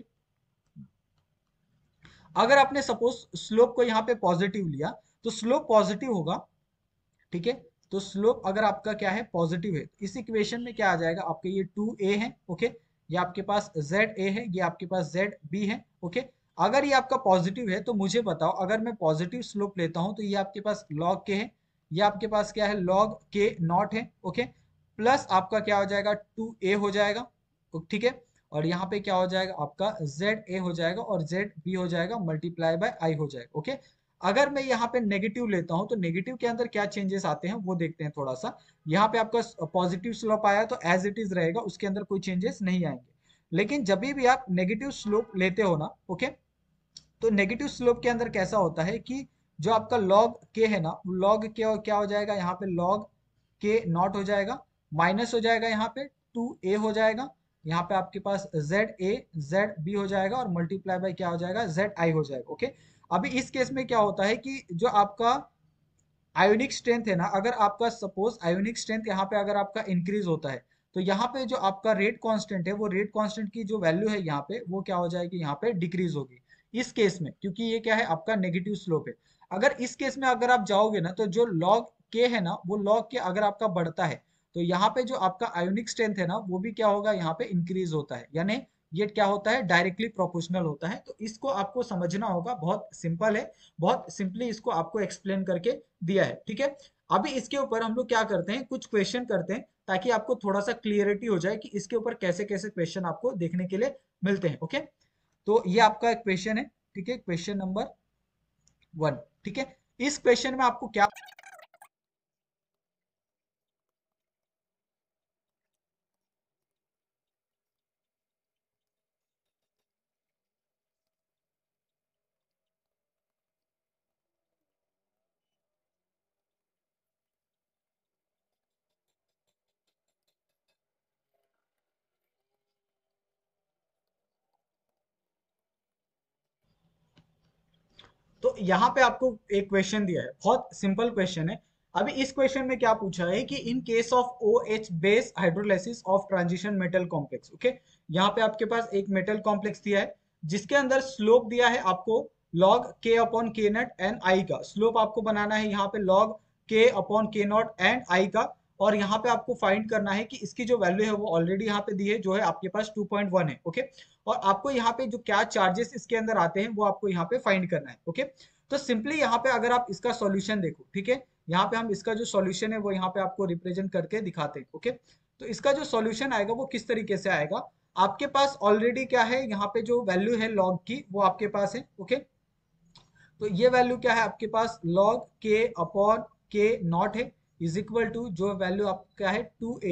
अगर आपने सपोज स्लोप को यहाँ पे पॉजिटिव लिया, तो स्लोप पॉजिटिव होगा, ठीक है। तो स्लोप अगर आपका क्या है, पॉजिटिव है, इस इक्वेशन में क्या आ जाएगा आपके, ये 2a है, ओके, ये आपके पास जेड ए है, ये आपके पास जेड बी है, ओके। अगर ये आपका पॉजिटिव है तो मुझे बताओ, अगर मैं पॉजिटिव स्लोप लेता हूं तो ये आपके पास log के है, ये आपके पास क्या है, log के नॉट है, ओके। प्लस आपका क्या हो जाएगा, 2a हो जाएगा, ठीक है। और यहाँ पे क्या हो जाएगा आपका, जेड ए हो जाएगा और जेड बी हो जाएगा, मल्टीप्लाई बाय आई हो जाएगा, ओके। अगर मैं यहाँ पे नेगेटिव लेता हूं तो नेगेटिव के अंदर क्या चेंजेस आते हैं वो देखते हैं थोड़ा सा। यहाँ पे आपका पॉजिटिव स्लोप आया तो एज इट इज रहेगा, उसके अंदर कोई चेंजेस नहीं आएंगे। लेकिन जब भी आप नेगेटिव स्लोप लेते हो ना, ओके, तो नेगेटिव स्लोप के अंदर कैसा होता है कि जो आपका लॉग के है ना, लॉग के और क्या हो जाएगा, यहाँ पे लॉग के नॉट हो जाएगा, माइनस हो जाएगा, यहाँ पे 2a हो जाएगा, यहाँ पे आपके पास जेड ए जेड बी हो जाएगा और मल्टीप्लाई बाय क्या हो जाएगा, जेड आई हो जाएगा, ओके। अभी इस केस में क्या होता है कि जो आपका आयोनिक स्ट्रेंथ है ना, अगर आपका सपोज आयोनिक स्ट्रेंथ यहाँ पे अगर आपका इंक्रीज होता है, तो यहाँ पे जो आपका रेट कांस्टेंट है वो रेट कांस्टेंट की जो वैल्यू है यहाँ पे वो क्या हो जाएगी, यहाँ पे डिक्रीज होगी इस केस में, क्योंकि ये क्या है आपका नेगेटिव स्लोप है। अगर इस केस में अगर आप जाओगे ना, तो जो लॉग के है ना, वो लॉग के अगर आपका बढ़ता है तो यहाँ पे जो आपका आयोनिक स्ट्रेंथ है ना वो भी क्या होगा, यहाँ पे इंक्रीज होता है, यानी ये क्या होता है, डायरेक्टली प्रोपोर्शनल होता है। तो इसको आपको समझना होगा, बहुत सिंपल है, बहुत सिंपली इसको आपको एक्सप्लेन करके दिया है, ठीक है। अभी इसके ऊपर हम लोग क्या करते हैं, कुछ क्वेश्चन करते हैं ताकि आपको थोड़ा सा क्लियरिटी हो जाए कि इसके ऊपर कैसे कैसे क्वेश्चन आपको देखने के लिए मिलते हैं, ओके। तो ये आपका एक क्वेश्चन है, ठीक है, क्वेश्चन नंबर 1, ठीक है। इस क्वेश्चन में आपको क्या, तो यहाँ पे आपको एक क्वेश्चन दिया है, बहुत सिंपल क्वेश्चन है। अभी इस क्वेश्चन में क्या पूछा है कि in case of O H base hydrolysis of transition metal complex, okay. यहाँ पे आपके पास एक मेटल कॉम्प्लेक्स दिया है जिसके अंदर स्लोप दिया है आपको log K upon K not and I का। स्लोप आपको बनाना है यहाँ पे log K upon K not and I का, और यहाँ पे आपको फाइंड करना है कि इसकी जो वैल्यू है वो ऑलरेडी यहाँ पे दी है, जो है आपके पास 2.1 है, ओके। और आपको यहाँ पे जो क्या चार्जेस इसके अंदर आते हैं वो आपको यहाँ पे फाइंड करना है, ओके। तो सिंपली यहाँ पे अगर आप इसका सॉल्यूशन देखो, ठीक है, यहाँ पे हम इसका जो सॉल्यूशन है वो यहाँ पे आपको रिप्रेजेंट करके दिखाते हैं, ओके। तो इसका जो सॉल्यूशन आएगा वो किस तरीके से आएगा, आपके पास ऑलरेडी क्या है, यहाँ पे जो वैल्यू है लॉग की वो आपके पास है, ओके। तो ये वैल्यू क्या है आपके पास, log K upon K not है, इज इक्वल टू जो वैल्यू आपका है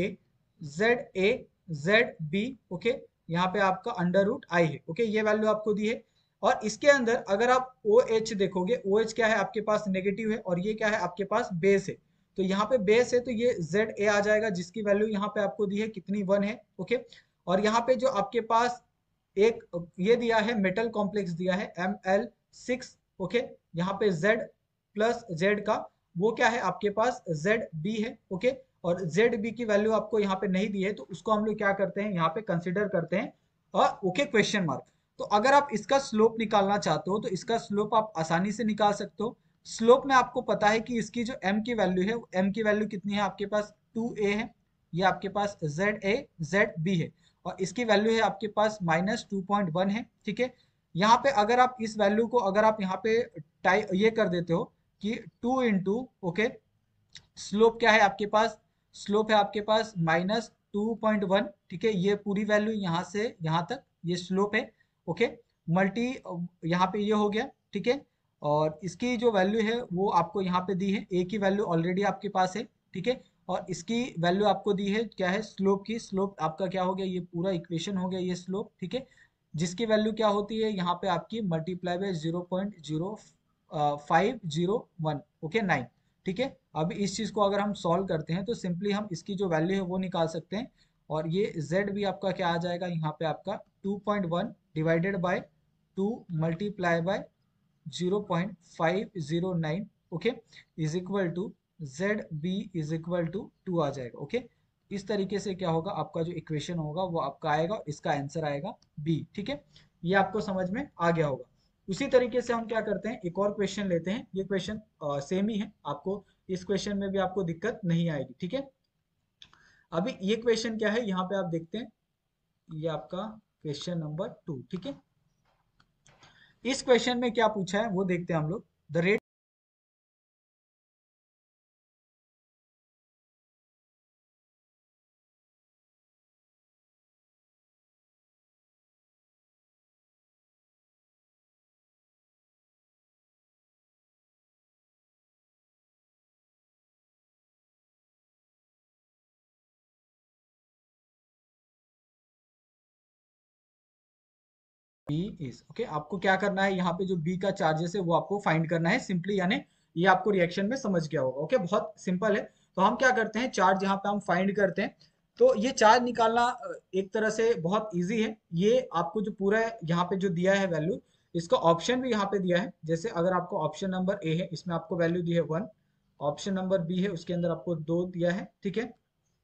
2a जेड बी, ओके। यहाँ पे आपका अंडर रूट आई है, ओके, ये वैल्यू आपको दी है। और इसके अंदर अगर आप ओ एच देखोगे, ओ एच क्या है आपके पास नेगेटिव है, और ये क्या है आपके पास बेस है। तो यहाँ पे बेस है तो ये जेड ए आ जाएगा, जिसकी वैल्यू यहाँ पे आपको दी है कितनी, 1 है, ओके। और यहाँ पे जो आपके पास एक ये दिया है मेटल कॉम्प्लेक्स दिया है Ml6, ओके। यहाँ पे Z प्लस जेड का वो क्या है आपके पास जेड बी है, ओके। और जेड बी की वैल्यू आपको यहाँ पे नहीं दी है, तो उसको हम लोग क्या करते हैं, यहाँ पे कंसिडर करते हैं ओके क्वेश्चन मार्क। तो अगर आप इसका स्लोप निकालना चाहते हो तो इसका स्लोप आप आसानी से निकाल सकते हो। स्लोप में आपको पता है कि इसकी जो m की वैल्यू है, m की वैल्यू कितनी है आपके पास 2a है, ये आपके पास जेड बी है, और इसकी वैल्यू है आपके पास -2.1 है, ठीक है। यहाँ पे अगर आप इस वैल्यू को अगर आप यहाँ पे टाइप ये कर देते हो कि 2 इंटू, ओके, स्लोप क्या है आपके पास, स्लोप है आपके पास -2.1, ठीक है, ये पूरी वैल्यू यहाँ से यहाँ तक ये स्लोप है, ओके। मल्टी यहाँ पे ये हो गया, ठीक है। और इसकी जो वैल्यू है वो आपको यहाँ पे दी है, ए की वैल्यू ऑलरेडी आपके पास है, ठीक है। और इसकी वैल्यू आपको दी है क्या है, स्लोप की, स्लोप आपका क्या हो गया, ये पूरा इक्वेशन हो गया ये स्लोप, ठीक है। जिसकी वैल्यू क्या होती है यहाँ पे आपकी मल्टीप्लाई बाय 0.0501, ओके 9, ठीक है। अब इस चीज को अगर हम सॉल्व करते हैं तो सिंपली हम इसकी जो वैल्यू है वो निकाल सकते हैं, और ये z भी आपका क्या आ जाएगा, यहाँ पे आपका 2.1 divided by 2 multiply by 0.509, okay, is equal to Z B is equal to 2 आ जाएगा, ओके। इस तरीके से क्या होगा आपका जो इक्वेशन होगा वो आपका आएगा, इसका आंसर आएगा बी, ठीक है। ये आपको समझ में आ गया होगा। उसी तरीके से हम क्या करते हैं, एक और क्वेश्चन लेते हैं, ये क्वेश्चन सेम ही है, आपको इस क्वेश्चन में भी आपको दिक्कत नहीं आएगी, ठीक है। अभी ये क्वेश्चन क्या है यहाँ पे आप देखते हैं, ये आपका क्वेश्चन नंबर 2, ठीक है। इस क्वेश्चन में क्या पूछा है वो देखते हैं हम लोग। The rate, B is okay, आपको क्या करना है, यहाँ पे जो बी का चार्जेस है वो आपको फाइंड करना है सिंपली, यानी ये आपको रिएक्शन में समझ गया होगा, ओके, बहुत सिंपल है। तो हम क्या करते हैं, चार्ज यहाँ पे हम फाइंड करते हैं। तो ये चार्ज निकालना एक तरह से बहुत इजी है। ये आपको जो पूरा यहाँ पे जो दिया है वैल्यू, इसका ऑप्शन भी यहाँ पे दिया है। जैसे अगर आपको ऑप्शन नंबर ए है, इसमें आपको वैल्यू दी है 1, ऑप्शन नंबर बी है उसके अंदर आपको 2 दिया है, ठीक है।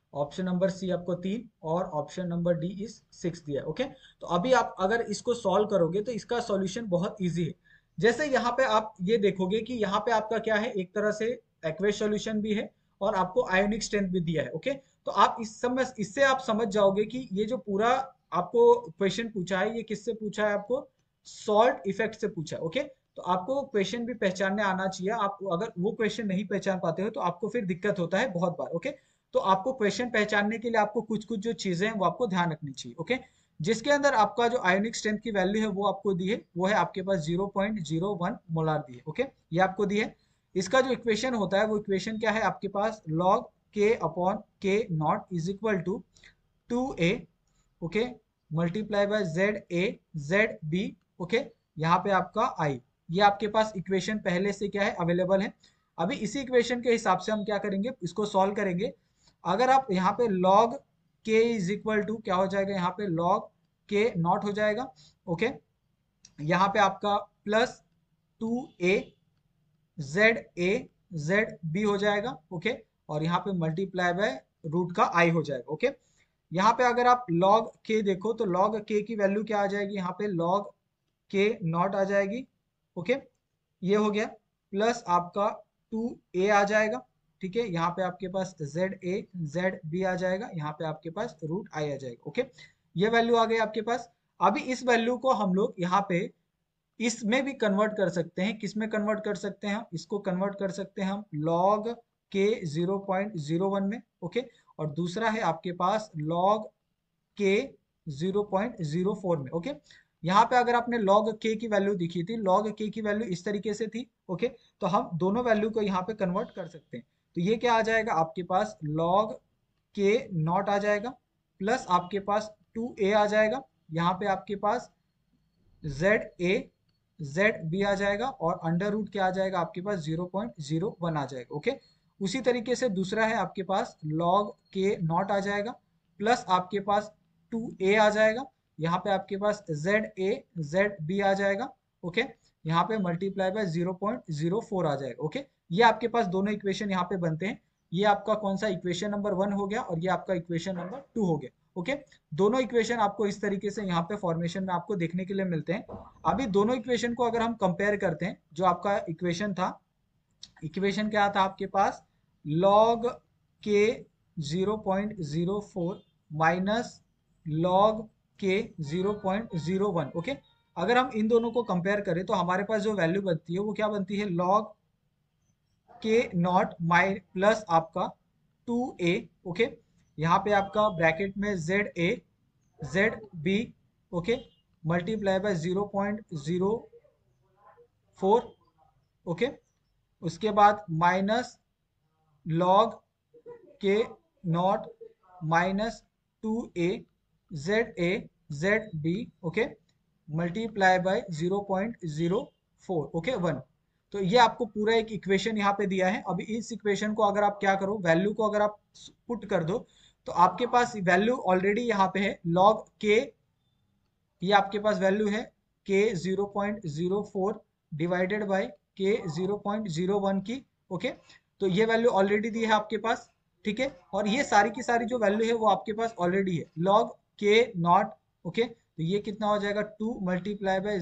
ऑप्शन नंबर सी आपको 3 और ऑप्शन नंबर डी इज 6 दिया है। ओके, तो अभी आप अगर इसको सॉल्व करोगे तो इसका सॉल्यूशन बहुत इजी है। जैसे यहाँ पे आप ये देखोगे कि यहाँ पे आपका क्या है, एक तरह से एक्वेस सॉल्यूशन भी है और आपको आयोनिक स्ट्रेंथ भी दिया है। ओके, तो आप इस समय इससे आप समझ जाओगे कि ये जो पूरा आपको क्वेश्चन पूछा है ये किससे पूछा है, आपको सॉल्ट इफेक्ट से पूछा है। ओके, तो आपको क्वेश्चन भी पहचानने आना चाहिए। आप अगर वो क्वेश्चन नहीं पहचान पाते हो तो आपको फिर दिक्कत होता है बहुत बार। ओके, तो आपको क्वेश्चन पहचानने के लिए आपको कुछ कुछ जो चीजें हैं वो आपको ध्यान रखनी चाहिए। ओके, जिसके अंदर आपका जो आयोनिक स्ट्रेंथ की वैल्यू है वो आपको दी है, वो है आपके पास 0.01 मोलार दी है। ओके, ये आपको दी है। इसका जो इक्वेशन होता है वो इक्वेशन क्या है आपके पास, log K upon K not is equal to 2a, okay, multiply by Z A Z B. Okay, यहाँ पे आपका आई, ये आपके पास इक्वेशन पहले से क्या है, अवेलेबल है। अभी इसी इक्वेशन के हिसाब से हम क्या करेंगे, इसको सॉल्व करेंगे। अगर आप यहाँ पे log k is equal to क्या हो जाएगा, यहाँ पे log k नॉट हो जाएगा। ओके, यहाँ पे आपका plus 2a Z A Z B हो जाएगा। ओके, और यहाँ पे मल्टीप्लाई बाय रूट का आई हो जाएगा। ओके, यहाँ पे अगर आप log k देखो तो log k की वैल्यू क्या आ जाएगी, यहाँ पे log k नॉट आ जाएगी। ओके, ये हो गया, प्लस आपका 2a आ जाएगा। ठीक है, यहाँ पे आपके पास जेड ए जेड बी आ जाएगा, यहाँ पे आपके पास रूट आई आ जाएगा। ओके, ये वैल्यू आ गई आपके पास। अभी इस वैल्यू को हम लोग यहाँ पे इसमें भी कन्वर्ट कर सकते हैं। किस में कन्वर्ट कर सकते हैं हम, इसको कन्वर्ट कर सकते हैं हम log के 0.01 में। ओके, और दूसरा है आपके पास log के 0.04 में। ओके, यहाँ पे अगर आपने log k की वैल्यू दिखी थी, log k की वैल्यू इस तरीके से थी। ओके, तो हम दोनों वैल्यू को यहाँ पे कन्वर्ट कर सकते हैं। तो ये क्या आ जाएगा आपके पास, log k नॉट आ जाएगा, प्लस आपके पास 2a आ जाएगा, यहाँ पे आपके पास जेड ए जेड बी आ जाएगा, और अंडर रूट क्या आ जाएगा आपके पास, 0.01 आ जाएगा। ओके, उसी तरीके से दूसरा है आपके पास log के नॉट आ जाएगा, प्लस आपके पास 2a आ जाएगा, यहाँ पे आपके पास जेड ए जेड बी आ जाएगा। ओके, यहाँ पे मल्टीप्लाई बाय 0.04 आ जाएगा। ओके, ये आपके पास दोनों इक्वेशन यहाँ पे बनते हैं। ये आपका कौन सा इक्वेशन नंबर 1 हो गया और ये आपका इक्वेशन नंबर 2 हो गया। ओके, दोनों इक्वेशन आपको इस तरीके से यहाँ पे फॉर्मेशन में आपको देखने के लिए मिलते हैं। अभी दोनों इक्वेशन को अगर हम कंपेयर करते हैं, जो आपका इक्वेशन था, इक्वेशन क्या था आपके पास, log के 0.04 माइनस log के 0.01। ओके, अगर हम इन दोनों को कंपेयर करें तो हमारे पास जो वैल्यू बनती है वो क्या बनती है, log K not my plus आपका 2a। ओके, यहाँ पे आपका ब्रैकेट में Z A Z B, okay, multiply by 0.04। Okay, उसके बाद minus log K not minus 2a Z A Z B, okay, multiply by 0.04। Okay, 1। तो ये आपको पूरा एक इक्वेशन यहाँ पे दिया है। अभी इस इक्वेशन को अगर आप क्या करो, वैल्यू को अगर आप पुट कर दो तो आपके पास वैल्यू ऑलरेडी यहाँ पे है log के, ये आपके पास वैल्यू है के 0.04 डिवाइडेड बाय के 0.01 की। ओके, तो ये वैल्यू ऑलरेडी दी है आपके पास। ठीक है, और ये सारी की सारी जो वैल्यू है वो आपके पास ऑलरेडी है, log के नॉट। ओके, तो ये कितना हो जाएगा, 2 multiply by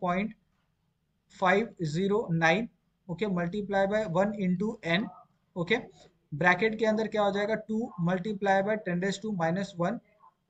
0.509, okay, multiply by 1 into N. Okay, bracket के अंदर क्या हो जाएगा, 2 मल्टीप्लाई बाय 10⁻⁻1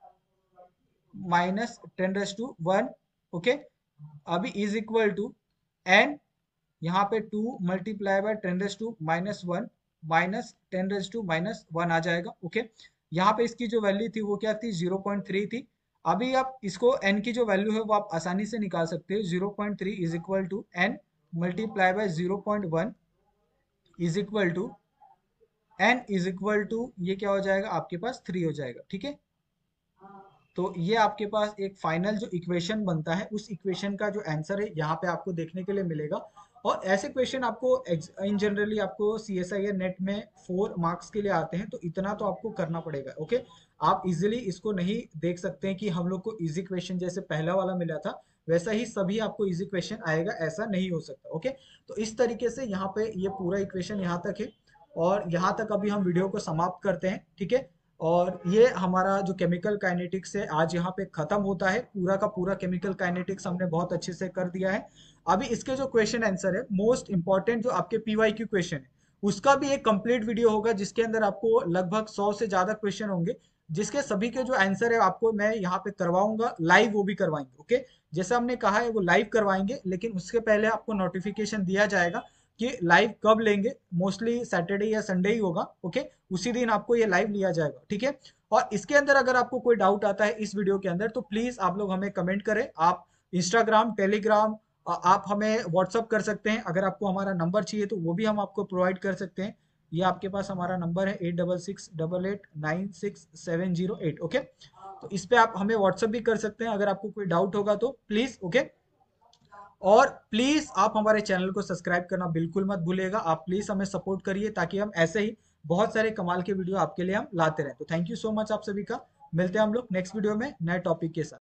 माइनस 10⁻1। ओके, अभी इज इक्वल टू एन, यहाँ पे 2 मल्टीप्लाई बाय 10⁻⁻1 माइनस 10⁻⁻1 आ जाएगा। ओके, यहाँ पे इसकी जो वैल्यू थी वो क्या थी, 0.3 थी। अभी आप इसको n की जो वैल्यू है वो आप आसानी से निकाल सकते हो। 0.3 is equal to n multiply by 0.1 is equal to n is equal to, ये क्या हो जाएगा आपके पास, 3 हो जाएगा। ठीक है, तो ये आपके पास एक फाइनल जो इक्वेशन बनता है उस इक्वेशन का जो आंसर है यहाँ पे आपको देखने के लिए मिलेगा। और ऐसे क्वेश्चन आपको इन जनरली आपको CSIR नेट में 4 मार्क्स के लिए आते हैं, तो इतना तो आपको करना पड़ेगा। ओके, आप इजीली इसको नहीं देख सकते हैं कि हम लोग को इजी क्वेश्चन जैसे पहला वाला मिला था वैसा ही सभी आपको इजी क्वेश्चन आएगा, ऐसा नहीं हो सकता। ओके, तो इस तरीके से यहाँ पे ये पूरा इक्वेशन यहाँ तक है, और यहाँ तक अभी हम वीडियो को समाप्त करते हैं। ठीक है, और ये हमारा जो केमिकल काइनेटिक्स है आज यहाँ पे खत्म होता है। पूरा का पूरा केमिकल काइनेटिक्स हमने बहुत अच्छे से कर दिया है। अभी इसके जो क्वेश्चन आंसर है, मोस्ट इंपॉर्टेंट जो आपके पीवाईक्यू क्वेश्चन है, उसका भी एक कंप्लीट वीडियो होगा जिसके अंदर आपको लगभग 100 से ज्यादा क्वेश्चन होंगे, जिसके सभी के जो आंसर है आपको मैं यहाँ पे करवाऊंगा लाइव, वो भी करवाएंगे। ओके, जैसा हमने कहा है वो लाइव करवाएंगे, लेकिन उसके पहले आपको नोटिफिकेशन दिया जाएगा कि लाइव कब लेंगे। मोस्टली सैटरडे या संडे ही होगा। ओके, उसी दिन आपको ये लाइव लिया जाएगा। ठीक है, और इसके अंदर अगर आपको कोई डाउट आता है इस वीडियो के अंदर, तो प्लीज आप लोग हमें कमेंट करें। आप इंस्टाग्राम, टेलीग्राम, आप हमें व्हाट्सअप कर सकते हैं। अगर आपको हमारा नंबर चाहिए तो वो भी हम आपको प्रोवाइड कर सकते हैं। ये आपके पास हमारा नंबर है 8668896708। ओके, तो इस पे आप हमें व्हाट्सअप भी कर सकते हैं अगर आपको कोई डाउट होगा तो प्लीज। ओके, और प्लीज आप हमारे चैनल को सब्सक्राइब करना बिल्कुल मत भूलिएगा। आप प्लीज हमें सपोर्ट करिए ताकि हम ऐसे ही बहुत सारे कमाल के वीडियो आपके लिए हम लाते रहें। तो थैंक यू सो मच आप सभी का। मिलते हैं हम लोग नेक्स्ट वीडियो में नए टॉपिक के साथ।